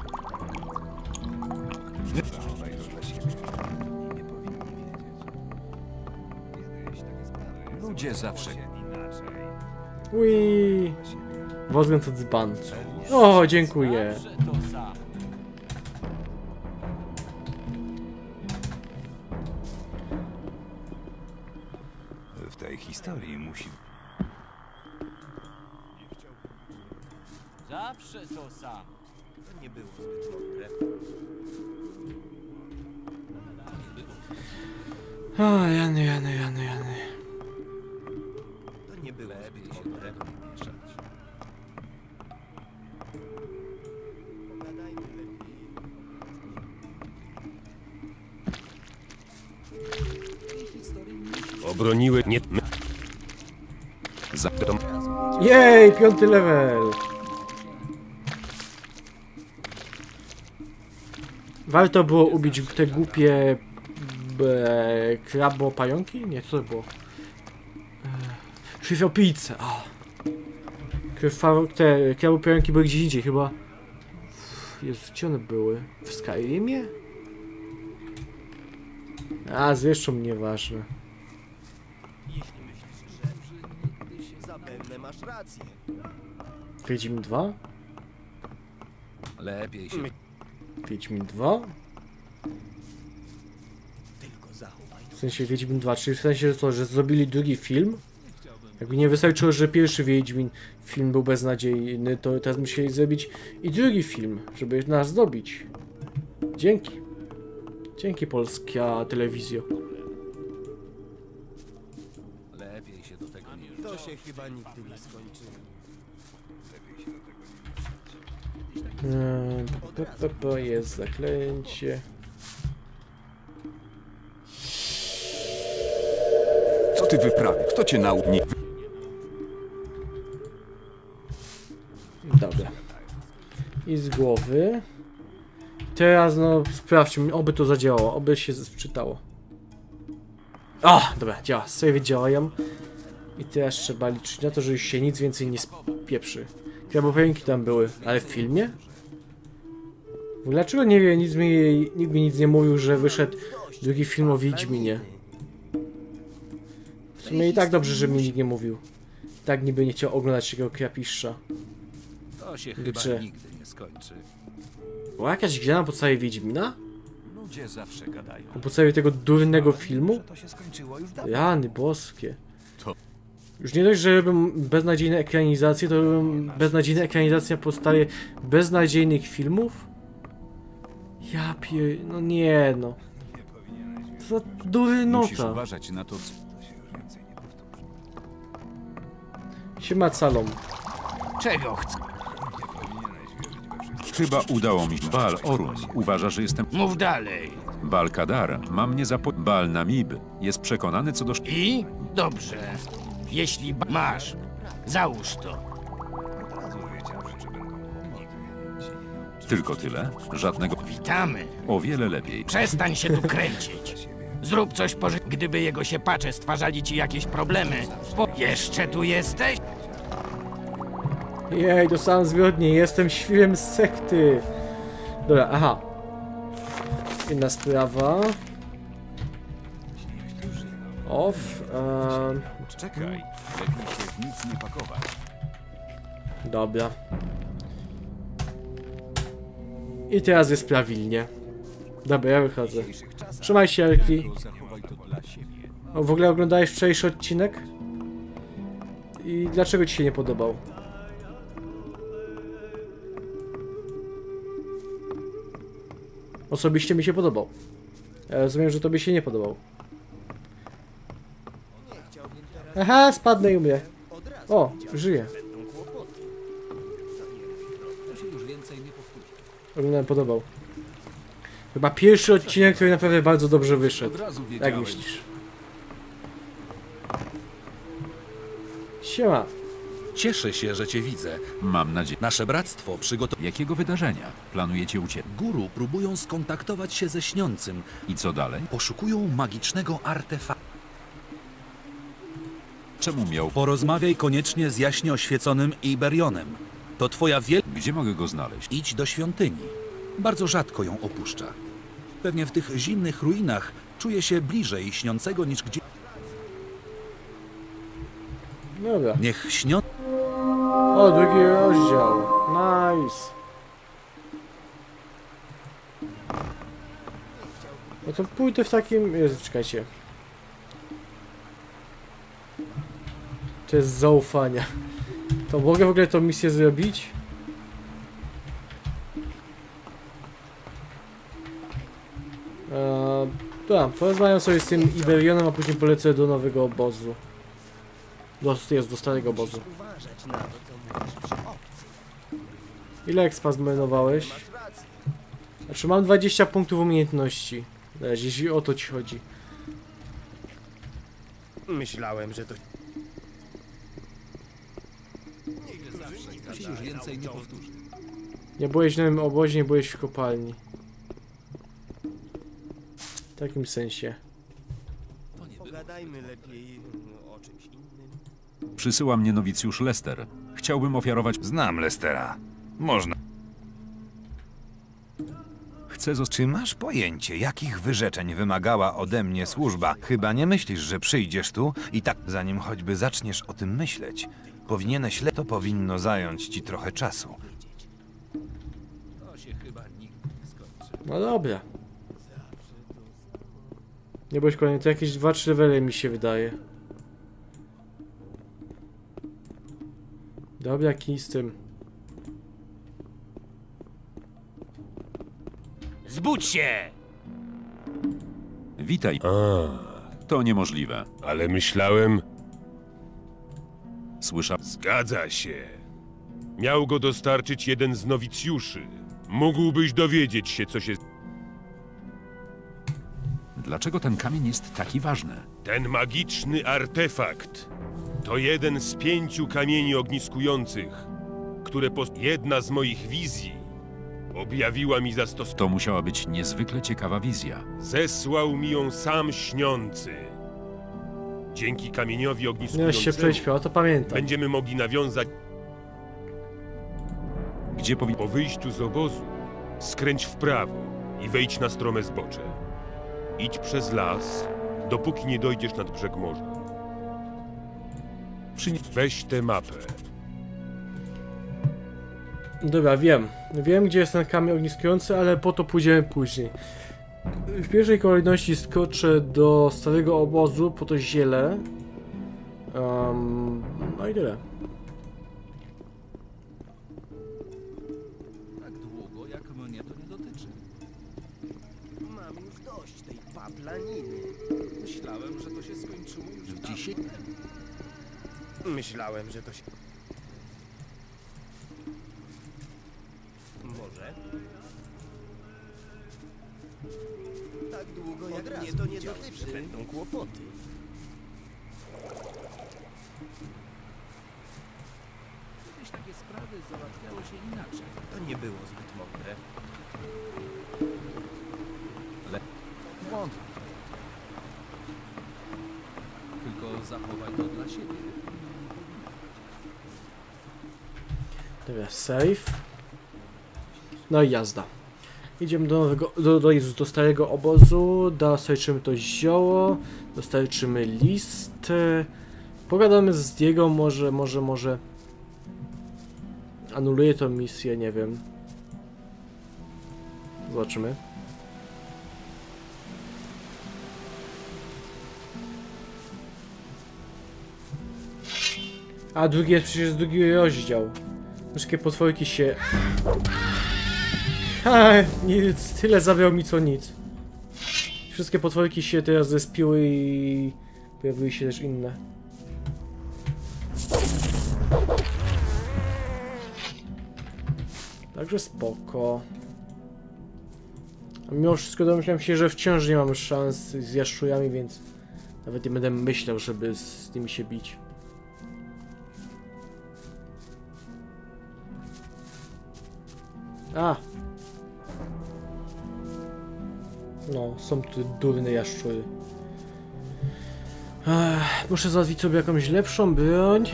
Zachowaj to dla siebie. Inni nie powinni wiedzieć. Kiedyś takie sprawy... Ludzie zawsze... inaczej. Ui. Wozgląd od dzbancu. O, dziękuję. To sam. W tej historii musi... Zawsze to sam. To nie było zbyt mądre. O, Jany. To nie było zbyt mądre. Pogadajmy lepiej. Obroniły... Nie... Za Jej, 5. level. Warto było ubić te głupie krabopająki? Nie, co to było? Krwiopijce. Te krabopająki były gdzieś indziej, chyba. Jezu, gdzie one były? W Skyrimie? A, zresztą nieważne. Zapewne masz rację. Wiedźmin 2? Lepiej się... Wiedźmin 2? Tylko zachowaj to. W sensie Wiedźmin 2, czyli w sensie, że co, że zrobili drugi film? Jakby nie wystarczyło, że pierwszy Wiedźmin film był beznadziejny, to teraz musieli zrobić i drugi film, żeby nas zdobić. Dzięki. Dzięki, polska telewizjo. Lepiej się do tego nie... To się chyba nigdy nie skończy. Jest zaklęcie. Co ty wyprawisz? Kto cię nauczył? Dobra. I z głowy. Teraz no sprawdźmy, oby to zadziałało, oby się wczytało. O, dobra, działa, sobie działają. I teraz trzeba liczyć na to, że już się nic więcej nie spieprzy. Krabopająki tam były, ale w filmie? Dlaczego nie wiem, nikt mi nic nie mówił, że wyszedł drugi film o Wiedźminie? W sumie i tak dobrze, że mi nikt nie mówił. Tak niby nie chciał oglądać tego krapisza. To się chyba Czy- nigdy nie skończy. Była jakaś gra na podstawie Wiedźmina? Ludzie zawsze gadają. Na podstawie tego durnego filmu? To się skończyło już dawno. Rany boskie. Już nie dość, że robią beznadziejne ekranizacje, to robią beznadziejne ekranizacje na podstawie beznadziejnych filmów? Ja pier... no nie no. Co za musisz durnota. uważać na to, co... Siema Calom. Czego chcesz? Chyba udało mi się. Baal Orun uważa, że jestem... Mów dalej. Baal Kadar ma mnie za... Baal Namib jest przekonany co do... I? Dobrze. Jeśli masz, załóż to. Od razu wiedziałem, że będą kłopoty. Ci nie Tylko tyle? Żadnego... Witamy. O wiele lepiej. Przestań się tu kręcić. Zrób coś gdyby jego siepacze stwarzali ci jakieś problemy. Jeszcze tu jesteś? Jej, dostałem zgodnie, jestem świrem z sekty. Dobra, aha. Inna sprawa. Off. Czekaj, lepiej się w nic nie pakować. Dobra. I teraz jest prawilnie. Dobra, ja wychodzę. Trzymaj się, Elki. O, w ogóle oglądałeś wczorajszy odcinek? I dlaczego ci się nie podobał? Osobiście mi się podobał. Ja rozumiem, że tobie się nie podobał. Aha, spadnę i umrę. O, żyję. Oglądałem, podobał. Chyba pierwszy odcinek, który naprawdę bardzo dobrze wyszedł. Jak myślisz? Siema. Cieszę się, że cię widzę. Mam nadzieję. Nasze bractwo przygotowuje... Jakiego wydarzenia? Planujecie uciec? Guru próbują skontaktować się ze Śniącym. I co dalej? Poszukują magicznego artefaktu. Czemu miał... Porozmawiaj koniecznie z jaśnie oświeconym Iberionem. To twoja Gdzie mogę go znaleźć? Idź do świątyni. Bardzo rzadko ją opuszcza. Pewnie w tych zimnych ruinach czuje się bliżej Śniącego niż gdzie... Dobra. Niech śnią... O, drugi rozdział. Nice. No to pójdę w takim... Jezu, czekajcie. To jest zaufania. To mogę w ogóle tą misję zrobić? Dobra, porozmawiam sobie z tym Iberionem, a później polecę do nowego obozu. Do starego obozu. Ile expa zmarnowałeś? Znaczy mam 20 punktów umiejętności. Na razie, jeśli o to ci chodzi. Myślałem, że to... To się już więcej nie powtórzy. Nie byłeś w nowym obozie, nie byłeś w kopalni. W takim sensie. Pogadajmy lepiej o czymś innym. Przysyła mnie nowicjusz Lester. Chciałbym ofiarować... Znam Lestera. Można. Chcę Czy masz pojęcie, jakich wyrzeczeń wymagała ode mnie służba? Chyba nie myślisz, że przyjdziesz tu i tak, zanim choćby zaczniesz o tym myśleć, powinieneś to powinno zająć ci trochę czasu. To się chyba nigdy nie skończy. No dobra. Nie bądź kolejny, to jakieś 2-3 levele mi się wydaje. Dobra, kij z tym. Zbudź się! Witaj. To niemożliwe. Ale myślałem... Słyszał... Zgadza się. Miał go dostarczyć jeden z nowicjuszy. Mógłbyś dowiedzieć się, co się... Dlaczego ten kamień jest taki ważny? Ten magiczny artefakt to jeden z 5 kamieni ogniskujących, które jedna z moich wizji objawiła mi zastosowanie. To musiała być niezwykle ciekawa wizja. Zesłał mi ją sam Śniący. Dzięki kamieniowi Nie ogniskującemu się prześpiał, to pamiętam. będziemy mogli nawiązać... Gdzie Po wyjściu z obozu skręć w prawo i wejdź na strome zbocze. Idź przez las, dopóki nie dojdziesz nad brzeg morza. Weź tę mapę. Dobra, wiem. Wiem, gdzie jest ten kamień ogniskujący, ale po to pójdziemy później. W pierwszej kolejności skoczę do starego obozu, po to ziele. No i tyle. Tak długo, jak mnie to nie dotyczy. Mam już dość tej paplaniny. Myślałem, że to się skończyło już w Dzisiaj... Myślałem, że to się... Może? Tak długo, jak mnie to nie dotyczy. Będą kłopoty. Kiedyś takie sprawy sprawy załatwiało się inaczej. To nie było zbyt mądre. Wątpię. Tylko zachowaj to dla siebie. Dobra, save. No i jazda. Idziemy do nowego, do starego obozu, dostarczymy to zioło, dostarczymy list. Pogadamy z Diego, może anuluje tą misję, nie wiem. Zobaczymy. A drugi jest przecież drugi rozdział. Wszystkie potworki się... Ha, nic, tyle zabrał mi co nic. Wszystkie potworki się teraz zespiły i... pojawiły się też inne. Także spoko. A mimo wszystko domyślam się, że wciąż nie mam szans z jaszczurami, więc... nawet nie będę myślał, żeby z nimi się bić. A! No, są tu durne jaszczury. Muszę załatwić sobie jakąś lepszą broń.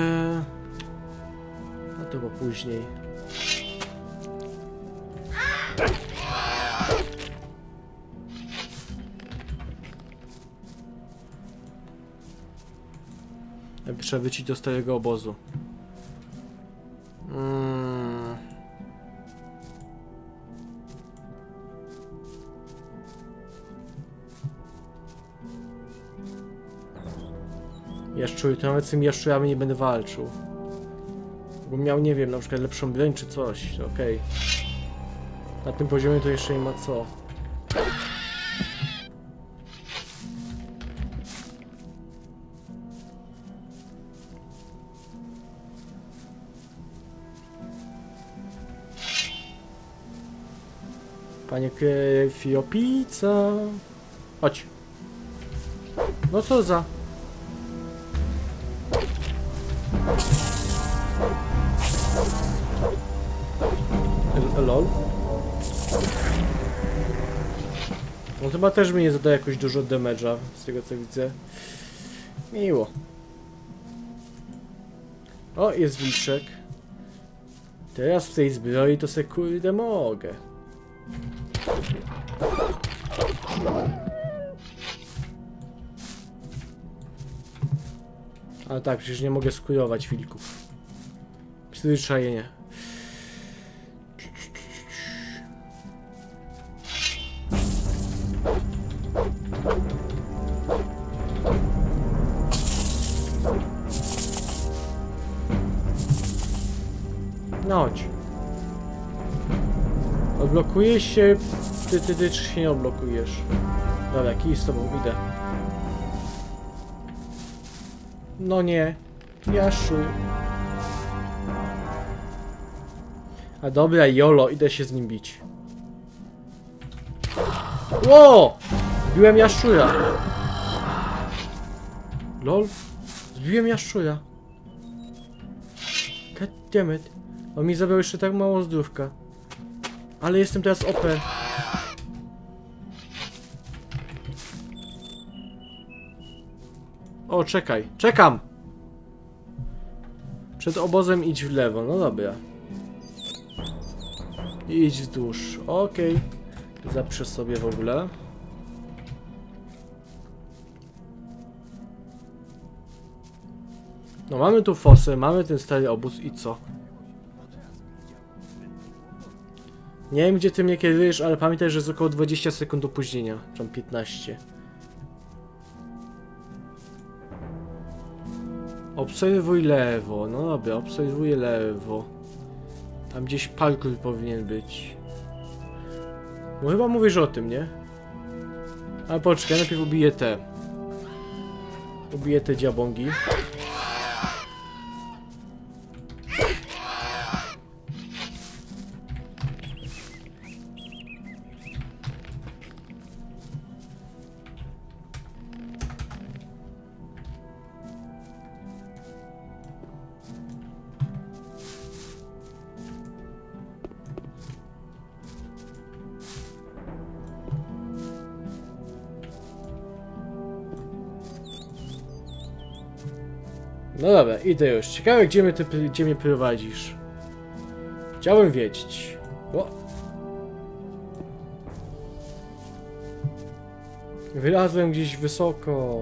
A to bo później. Trzeba wrócić do starego obozu. Jaszczury, to nawet z tymi jaszczurami nie będę walczył. Bo miał, nie wiem, na przykład lepszą broń czy coś, to okej. Na tym poziomie to jeszcze nie ma co. Panie krwiopijca. Chodź. No co za... Lol. No chyba też mi nie zada jakoś dużo damage'a, z tego co widzę. Miło. O, jest wilczek. Teraz w tej zbroi to se kurde mogę. Ale tak, przecież nie mogę skurować wilków. Przyzwyczajenie. No chodź. Odblokuje się... Ty czy się nie odblokujesz? Dobra, kij z tobą, idę. No nie. Jaszu. A dobra, jolo, idę się z nim bić. Ło! Zbiłem jaszczura. Lol. Zbiłem jaszczura. God damn it. On mi zabrał jeszcze tak mało zdrówka. Ale jestem teraz OP. O, czekaj. Czekam! Przed obozem idź w lewo. No dobra. Idź wzdłuż. Okej. Zapiszę sobie w ogóle. No mamy tu fosę, mamy ten stary obóz i co? Nie wiem gdzie ty mnie kierujesz, ale pamiętaj, że jest około 20 sekund opóźnienia. Czy tam 15. Obserwuj lewo. No dobra, obserwuję lewo. Tam gdzieś parkour powinien być. No chyba mówisz o tym, nie? Ale poczekaj, najpierw ubiję te. Ubiję te diabongi. No dobra, idę już. Ciekawe, gdzie mnie prowadzisz. Chciałem wiedzieć. O. Wylazłem gdzieś wysoko.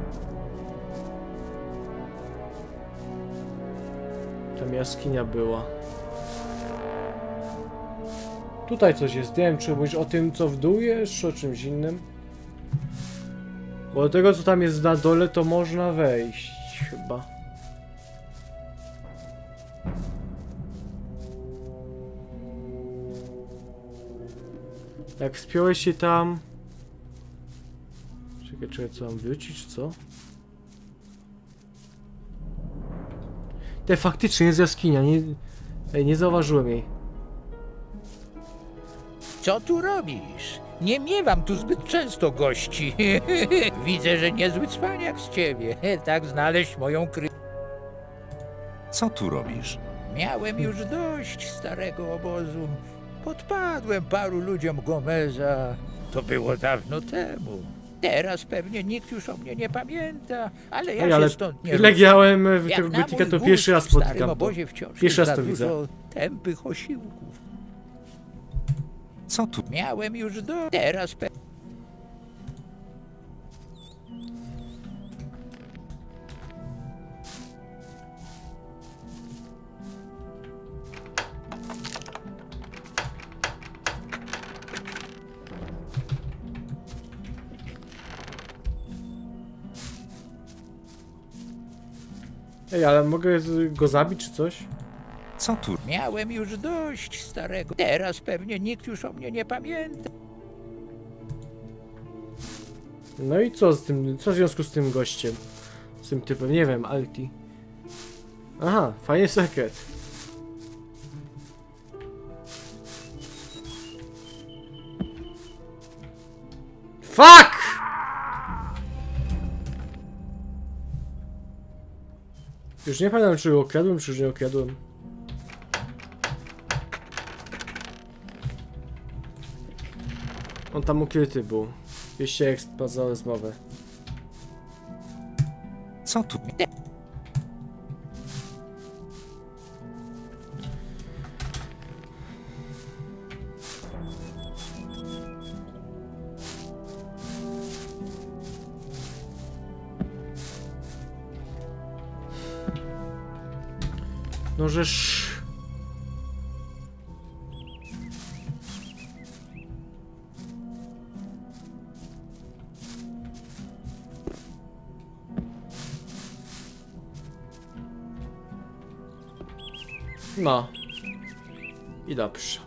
Tam jaskinia była. Tutaj coś jest. Nie wiem, czy mówisz o tym, co w dół jest, czy o czymś innym. Bo do tego, co tam jest na dole, to można wejść, chyba. Jak wspiąłeś się tam... Czekaj, co mam wrócić, czy co? Faktycznie jest jaskinia, nie zauważyłem jej. Co tu robisz? Nie miewam tu zbyt często gości. Widzę, że niezły cwaniak z ciebie. Tak znaleźć moją Co tu robisz? Miałem już dość starego obozu. Podpadłem paru ludziom Gomeza. To było dawno temu. Teraz pewnie nikt już o mnie nie pamięta, ale ja się stąd nie ile grałem w tego Jak na Gotika, mój to pierwszy raz gust w starym spotykam to. obozie wciąż Pierwszy jest raz za to widzę. dużo tępych osiłków. Co tu? Miałem już teraz Ej, ale mogę go zabić, czy coś? Co tu? Miałem już dość starego. Teraz pewnie nikt już o mnie nie pamięta. No i co z tym, co w związku z tym gościem? Z tym typem, nie wiem, Alti. Aha, fajny sekret. Fuck! Już nie pamiętam, czy go okradłem, czy już nie okradłem. On tam ukryty był. Jeszcze jak za rozmowę. Co tu? No żeż... No. I dobrze.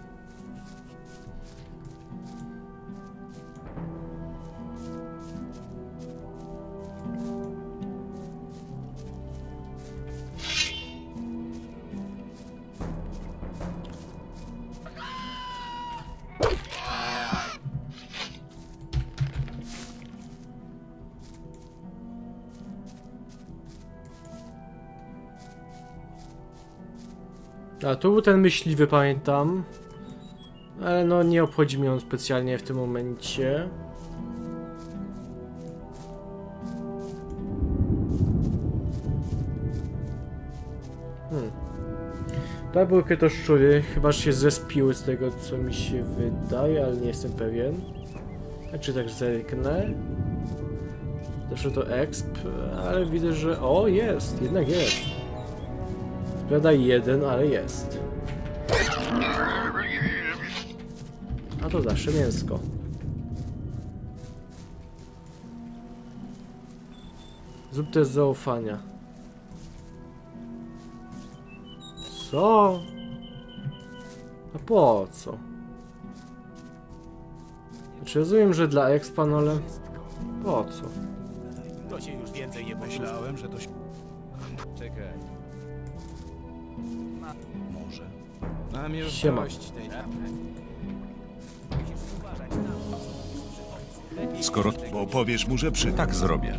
A tu był ten myśliwy, pamiętam. Ale no nie obchodzi mnie on specjalnie w tym momencie. To były krytoszczury, chyba się zrespiły z tego, co mi się wydaje, ale nie jestem pewien. Czy tak zerknę? Zawsze to exp, ale widzę, że... O, jest! Jednak jest! Zbiada jeden, ale jest. A to zawsze mięsko. Zrób test zaufania. Co? A po co? Znaczy rozumiem, że dla expa, no ale... Po co? To się już więcej nie pomyślałem, że to się... Czekaj. Może. Mam już Siema. dość tej... Skoro... Bo powiesz mu, że Tak zrobię.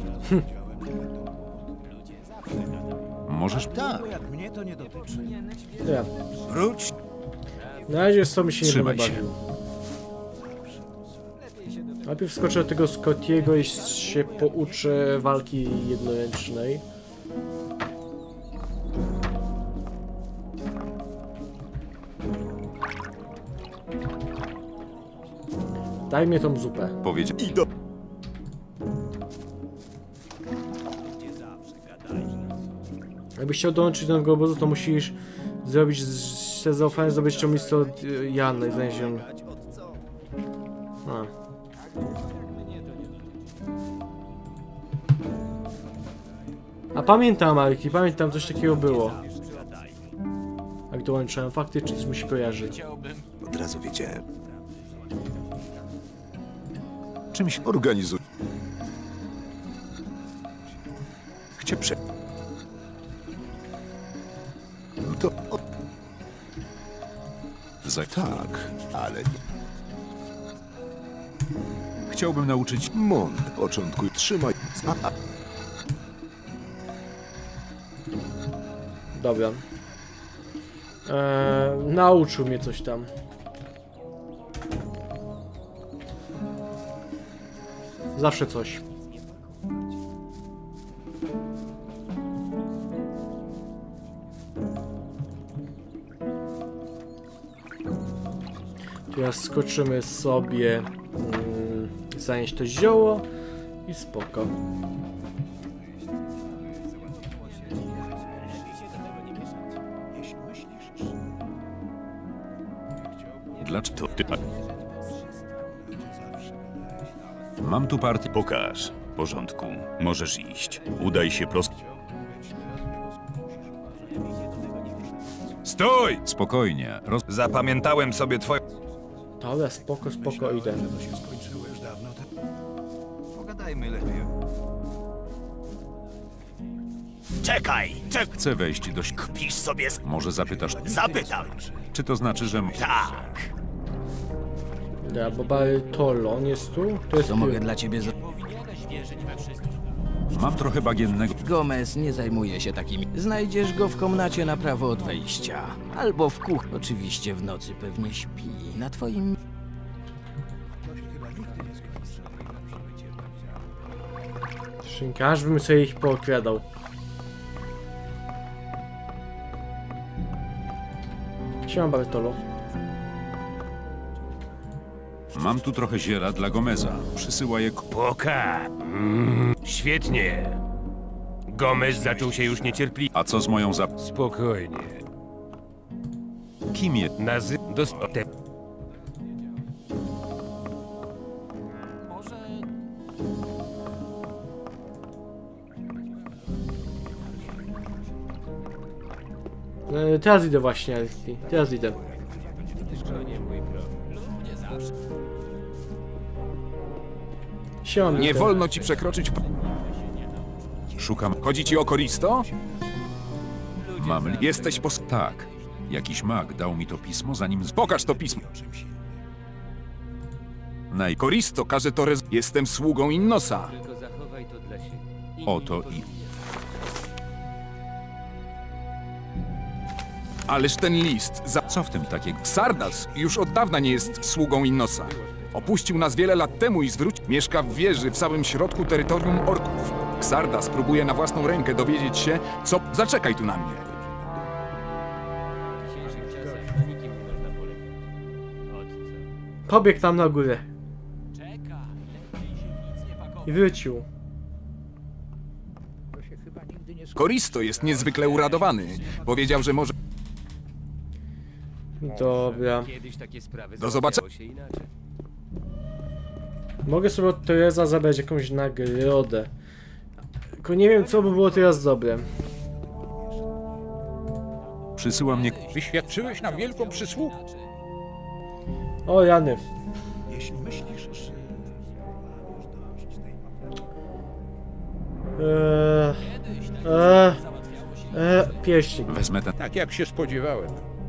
Możesz... Jak mnie to nie dotyczy. Ja. wróć. Na razie z tobą się nie Trzymaj będę się. bawił. Najpierw skoczę do tego Scottiego i się pouczę walki jednoręcznej. Daj mnie tą zupę. Powiedział. Jakbyś chciał dołączyć do tego obozu, to musisz zrobić się zaufanie, zdobyć miejsce od Jana i znaleźć ją. A pamiętam, Arki, pamiętam, coś takiego było. Jak dołączyłem, faktycznie coś mi się kojarzy. Od razu wiedziałem. Czymś Organizuj. chcie prze... To... Tak, ale... chciałbym nauczyć... Mąd, początkuj, trzymaj... Dobra. Nauczył mnie coś tam. Zawsze coś. Teraz skoczymy sobie zanieść to zioło i spoko. Dlaczego ty... Mam tu partię. Pokaż. W porządku. Możesz iść. Udaj się prosto. Stój! Spokojnie. Zapamiętałem sobie twoje... Dobra, spoko, spoko, idę. Pogadajmy lepiej. Czekaj! Chcę wejść do... Kpisz sobie z... Może zapytasz... Zapytam. Czy to znaczy, że... Tak. Dobra, bo Bartolo, on jest tu? To jest Co mogę dla ciebie zrobić? Mam trochę bagiennego... Gomez nie zajmuje się takimi. Znajdziesz go w komnacie na prawo od wejścia. Albo w kuchni. Oczywiście w nocy pewnie śpi. Na twoim... Szynkarz bym sobie ich pookradał. Siema, Bartolo. Mam tu trochę ziela dla Gomeza. Przysyła je... Poka! Świetnie. Gomez zaczął się już niecierpliwie. A co z moją zap... Spokojnie. Kim jest? Dostęp. Teraz idę właśnie, Alfie. Teraz idę. Siema, Nie Mister. wolno ci przekroczyć... Szukam... Chodzi ci o Koristo? Mam... Jesteś po... Tak. Jakiś mag dał mi to pismo, zanim... Pokaż to pismo. Naj... Koristo każe to Jestem sługą Innosa. Oto i... Ależ ten list... Co w tym takiego? Sardas już od dawna nie jest sługą Innosa. Opuścił nas wiele lat temu i mieszka w wieży w samym środku terytorium orków. Sardas próbuje na własną rękę dowiedzieć się, co... Zaczekaj tu na mnie. Pobiegł tam na górę. I wrócił. Koristo jest niezwykle uradowany. Powiedział, że może... Dobra. Do zobaczenia. Mogę sobie od Teresa zabrać jakąś nagrodę. Tylko nie wiem, co by było teraz dobre. Przysyła mnie... Wyświadczyłeś nam wielką przysługę. O, Jany. Pieśnik. Wezmę ten... Tak jak się spodziewałem.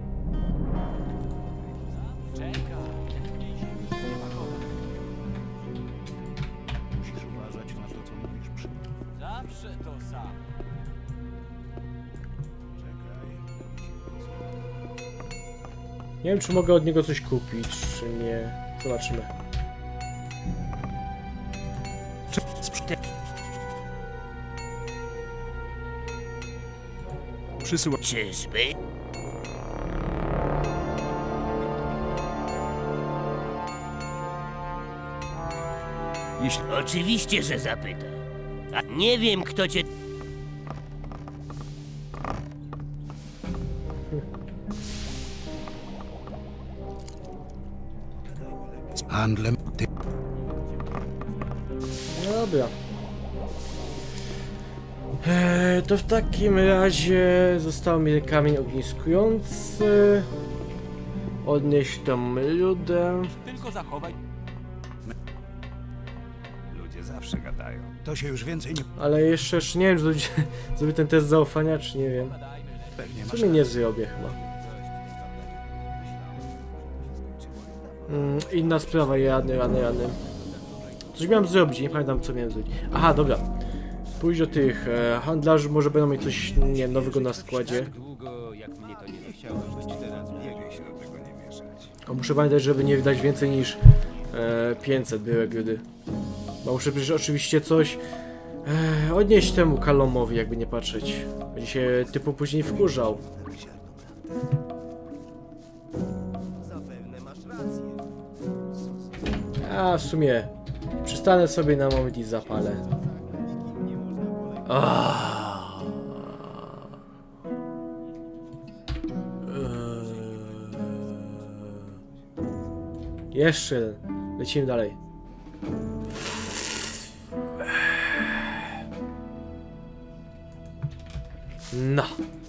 Nie wiem, czy mogę od niego coś kupić, czy nie. Zobaczymy. Przysyła... Czyżby? Jeśli... Oczywiście, że zapytam. A nie wiem, kto cię... Z handlem ty... Dobra. To w takim razie został mi kamień ogniskujący. Odnieść tą ludę. Tylko zachowaj. Ludzie zawsze gadają. To się już więcej nie... Ale jeszcze nie wiem, czy ludzie zrobię ten test zaufania, czy nie wiem. W sumie nie zrobię chyba. Inna sprawa, rany. Coś miałem zrobić, nie pamiętam co miałem zrobić. Aha, dobra. Pójść do tych handlarzy, może będą mieć coś, nie wiem, nowego na składzie. A muszę pamiętać, żeby nie wydać więcej niż 500 były gry. Bo muszę przecież oczywiście coś odnieść temu Kalomowi, jakby nie patrzeć. Będzie się typu później wkurzał. A w sumie przystanę sobie na moment i zapalę. Jeszcze jeden. Lecimy dalej. No.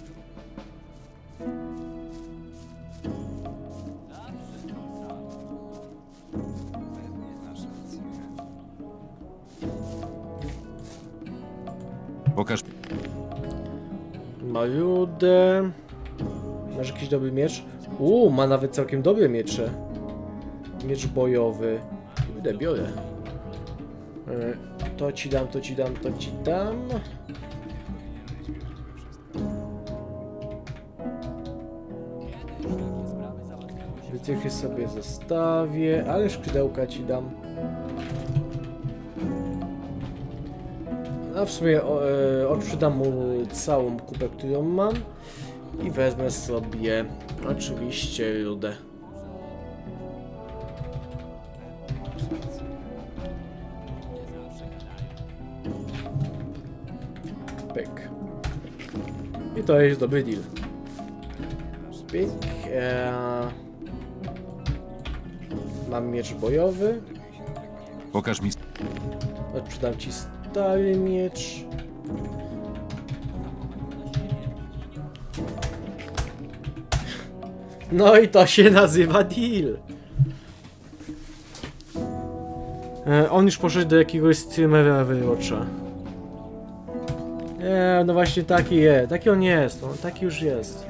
Pokaż. Maludę. Masz jakiś dobry miecz? Ma nawet całkiem dobre miecze. Miecz bojowy. Idę, biorę. To ci dam. Wytrychy sobie zostawię, ale szkydełka ci dam. A w sumie odprzedam mu całą kupę, którą mam. I wezmę sobie oczywiście rudę. Pyk. I to jest dobry deal. Pyk. Mam miecz bojowy. Pokaż mi. Odprzedam ci stary miecz. No i to się nazywa deal. On już poszedł do jakiegoś streamera Overwatcha. Nie, no właśnie taki jest. Taki on jest. No, taki już jest.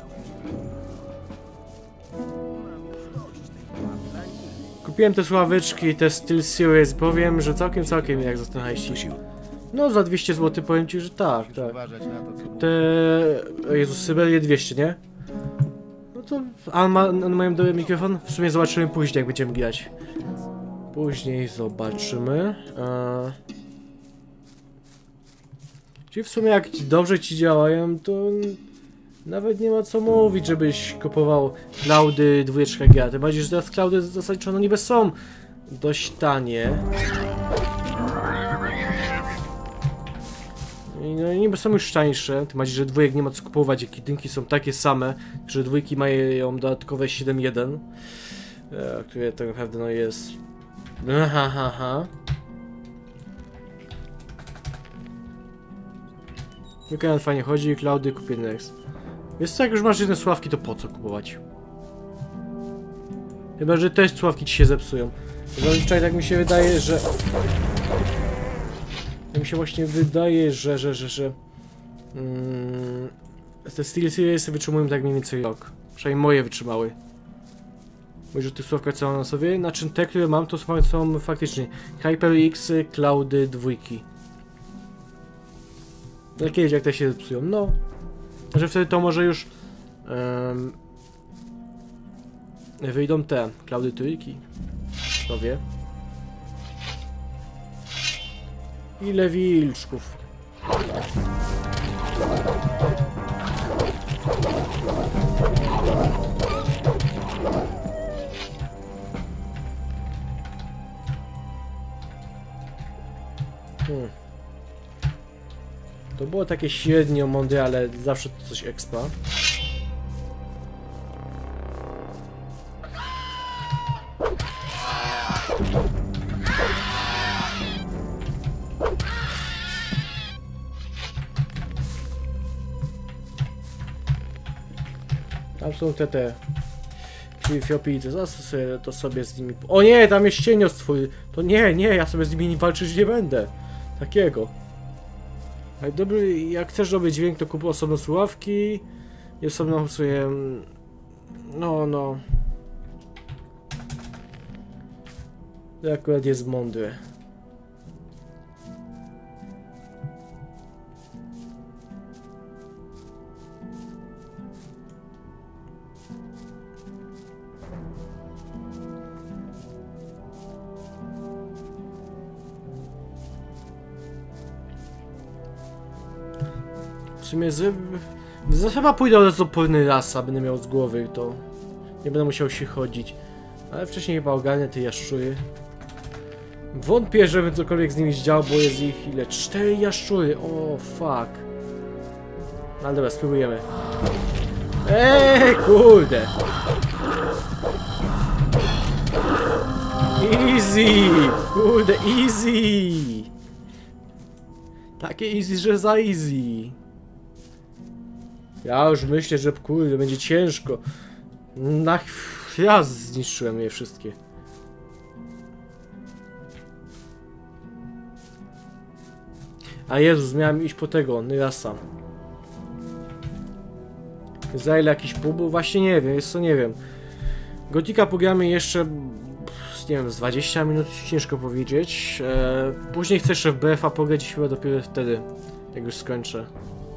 Kupiłem te sławeczki, te Steel Series, powiem, że całkiem jak za ten hajsik. No za 200 zł powiem ci, że tak. Te... Jezus, Syberię 200, nie? No to... A mają dobry mikrofon? W sumie zobaczymy później, jak będziemy grać. Później zobaczymy. Czyli w sumie jak dobrze ci działają, to... Nawet nie ma co mówić, żebyś kupował Cloudy 2G. Tym bardziej, że teraz Cloudy zasadniczo niby są dość tanie. I no niby są już tańsze. Tym bardziej, że dwójek nie ma co kupować, jak jedynki są takie same, że dwójki mają dodatkowe 7.1, które tak naprawdę no jest... Wykonany fajnie chodzi, Cloudy kupię next. Wiesz co, jak już masz jedne sławki, to po co kupować? Chyba, że też sławki ci się zepsują. Zazwyczaj tak mi się wydaje, że... Tak mi się właśnie wydaje, że... Te Steel Series wytrzymują tak mniej więcej rok. Przynajmniej moje wytrzymały. Mówisz, że tych sławkach co mam na sobie? Znaczy te, które mam, to są faktycznie HyperX, Cloudy, dwójki. Ale kiedyś jak te się zepsują, no. Że wtedy to może już wyjdą te Cloudy trójki. Kto wie? Ile wilczków. To było takie średnio mądre, ale zawsze to coś expa. Tam są te Fiopijce, zaraz to sobie z nimi... O nie, tam jest cienios twój! To nie, ja sobie z nimi walczyć nie będę. Takiego. Ale dobry, jak chcesz dobry dźwięk, to kup osobno słuchawki. I osobno sobie... No. To akurat jest mądre. W sumie chyba pójdę od razu po rasa, będę miał z głowy, to nie będę musiał się chodzić. Ale wcześniej chyba ogarnę te jaszczury. Wątpię, żebym cokolwiek z nimi zdziałał, bo jest ich ile? 4 jaszczury, o fuck. No ale dobra, spróbujemy. Kurde. Easy, kurde, easy. Takie easy, że za easy. Ja już myślę, że kurde, będzie ciężko. Ja zniszczyłem je wszystkie. A Jezus, miałem iść po tego, Nyrasa. Za ile jakiś pół? Bo właśnie nie wiem, jest co nie wiem. Gotika pogramy jeszcze, nie wiem, z 20 minut, ciężko powiedzieć. Później chcę jeszcze w BF-a pograć chyba dopiero wtedy, jak już skończę.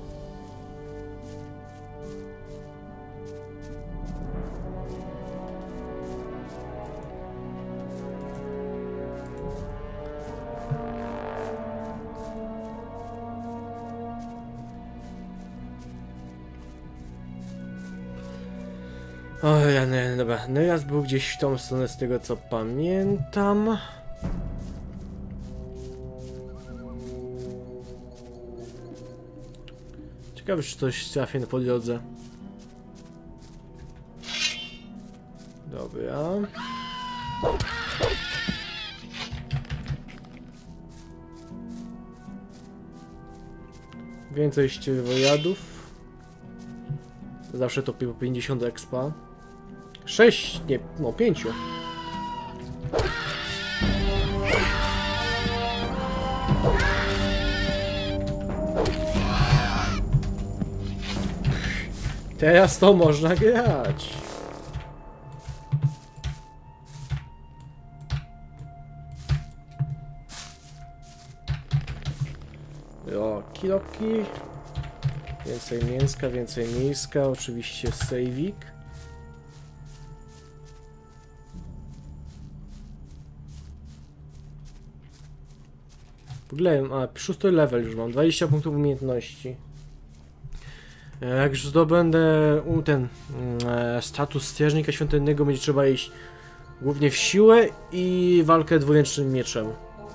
O ja nie, dobra, no raz był gdzieś w tą stronę z tego co pamiętam. Ciekawe czy coś trafię po drodze. Dobra. Więcej ścierwojadów. Zawsze to po 50 expa. 6, nie, no 5. Teraz to można grać. O, kiloki. Więcej mięska, więcej mięska, oczywiście sejwik. W ogóle, 6 level już mam, 20 punktów umiejętności. Jak już zdobędę ten status strażnika świątynnego, będzie trzeba iść głównie w siłę i walkę dwuręcznym mieczem.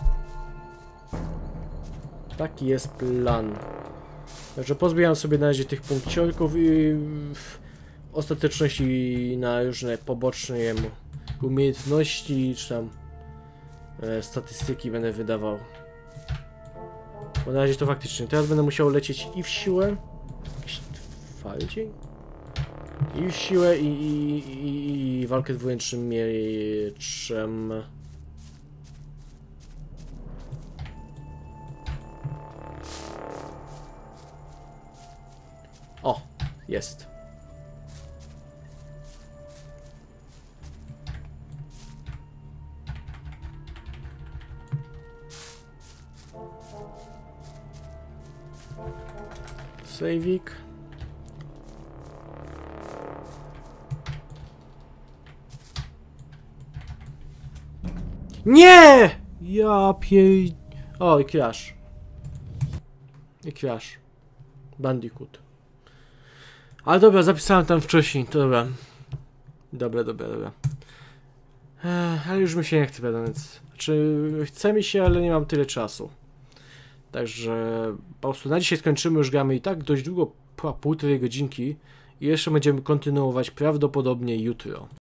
Taki jest plan. Także pozbieram sobie na razie tych punkciorków i w ostateczności na różne poboczne umiejętności czy tam statystyki będę wydawał. Bo na razie to faktycznie. Teraz będę musiał lecieć i w siłę. Twardziej? I w siłę i walkę dwuręcznym mieczem. O, jest. Sejwik. Nie! Ja pier... O, i crash. I crash. Bandicoot. Ale dobra, zapisałem tam wcześniej, to dobra. Dobra. Ale już mi się nie chce, więc... Znaczy, chce mi się, ale nie mam tyle czasu. Także po prostu na dzisiaj skończymy, już gramy i tak dość długo, półtorej godzinki i jeszcze będziemy kontynuować prawdopodobnie jutro.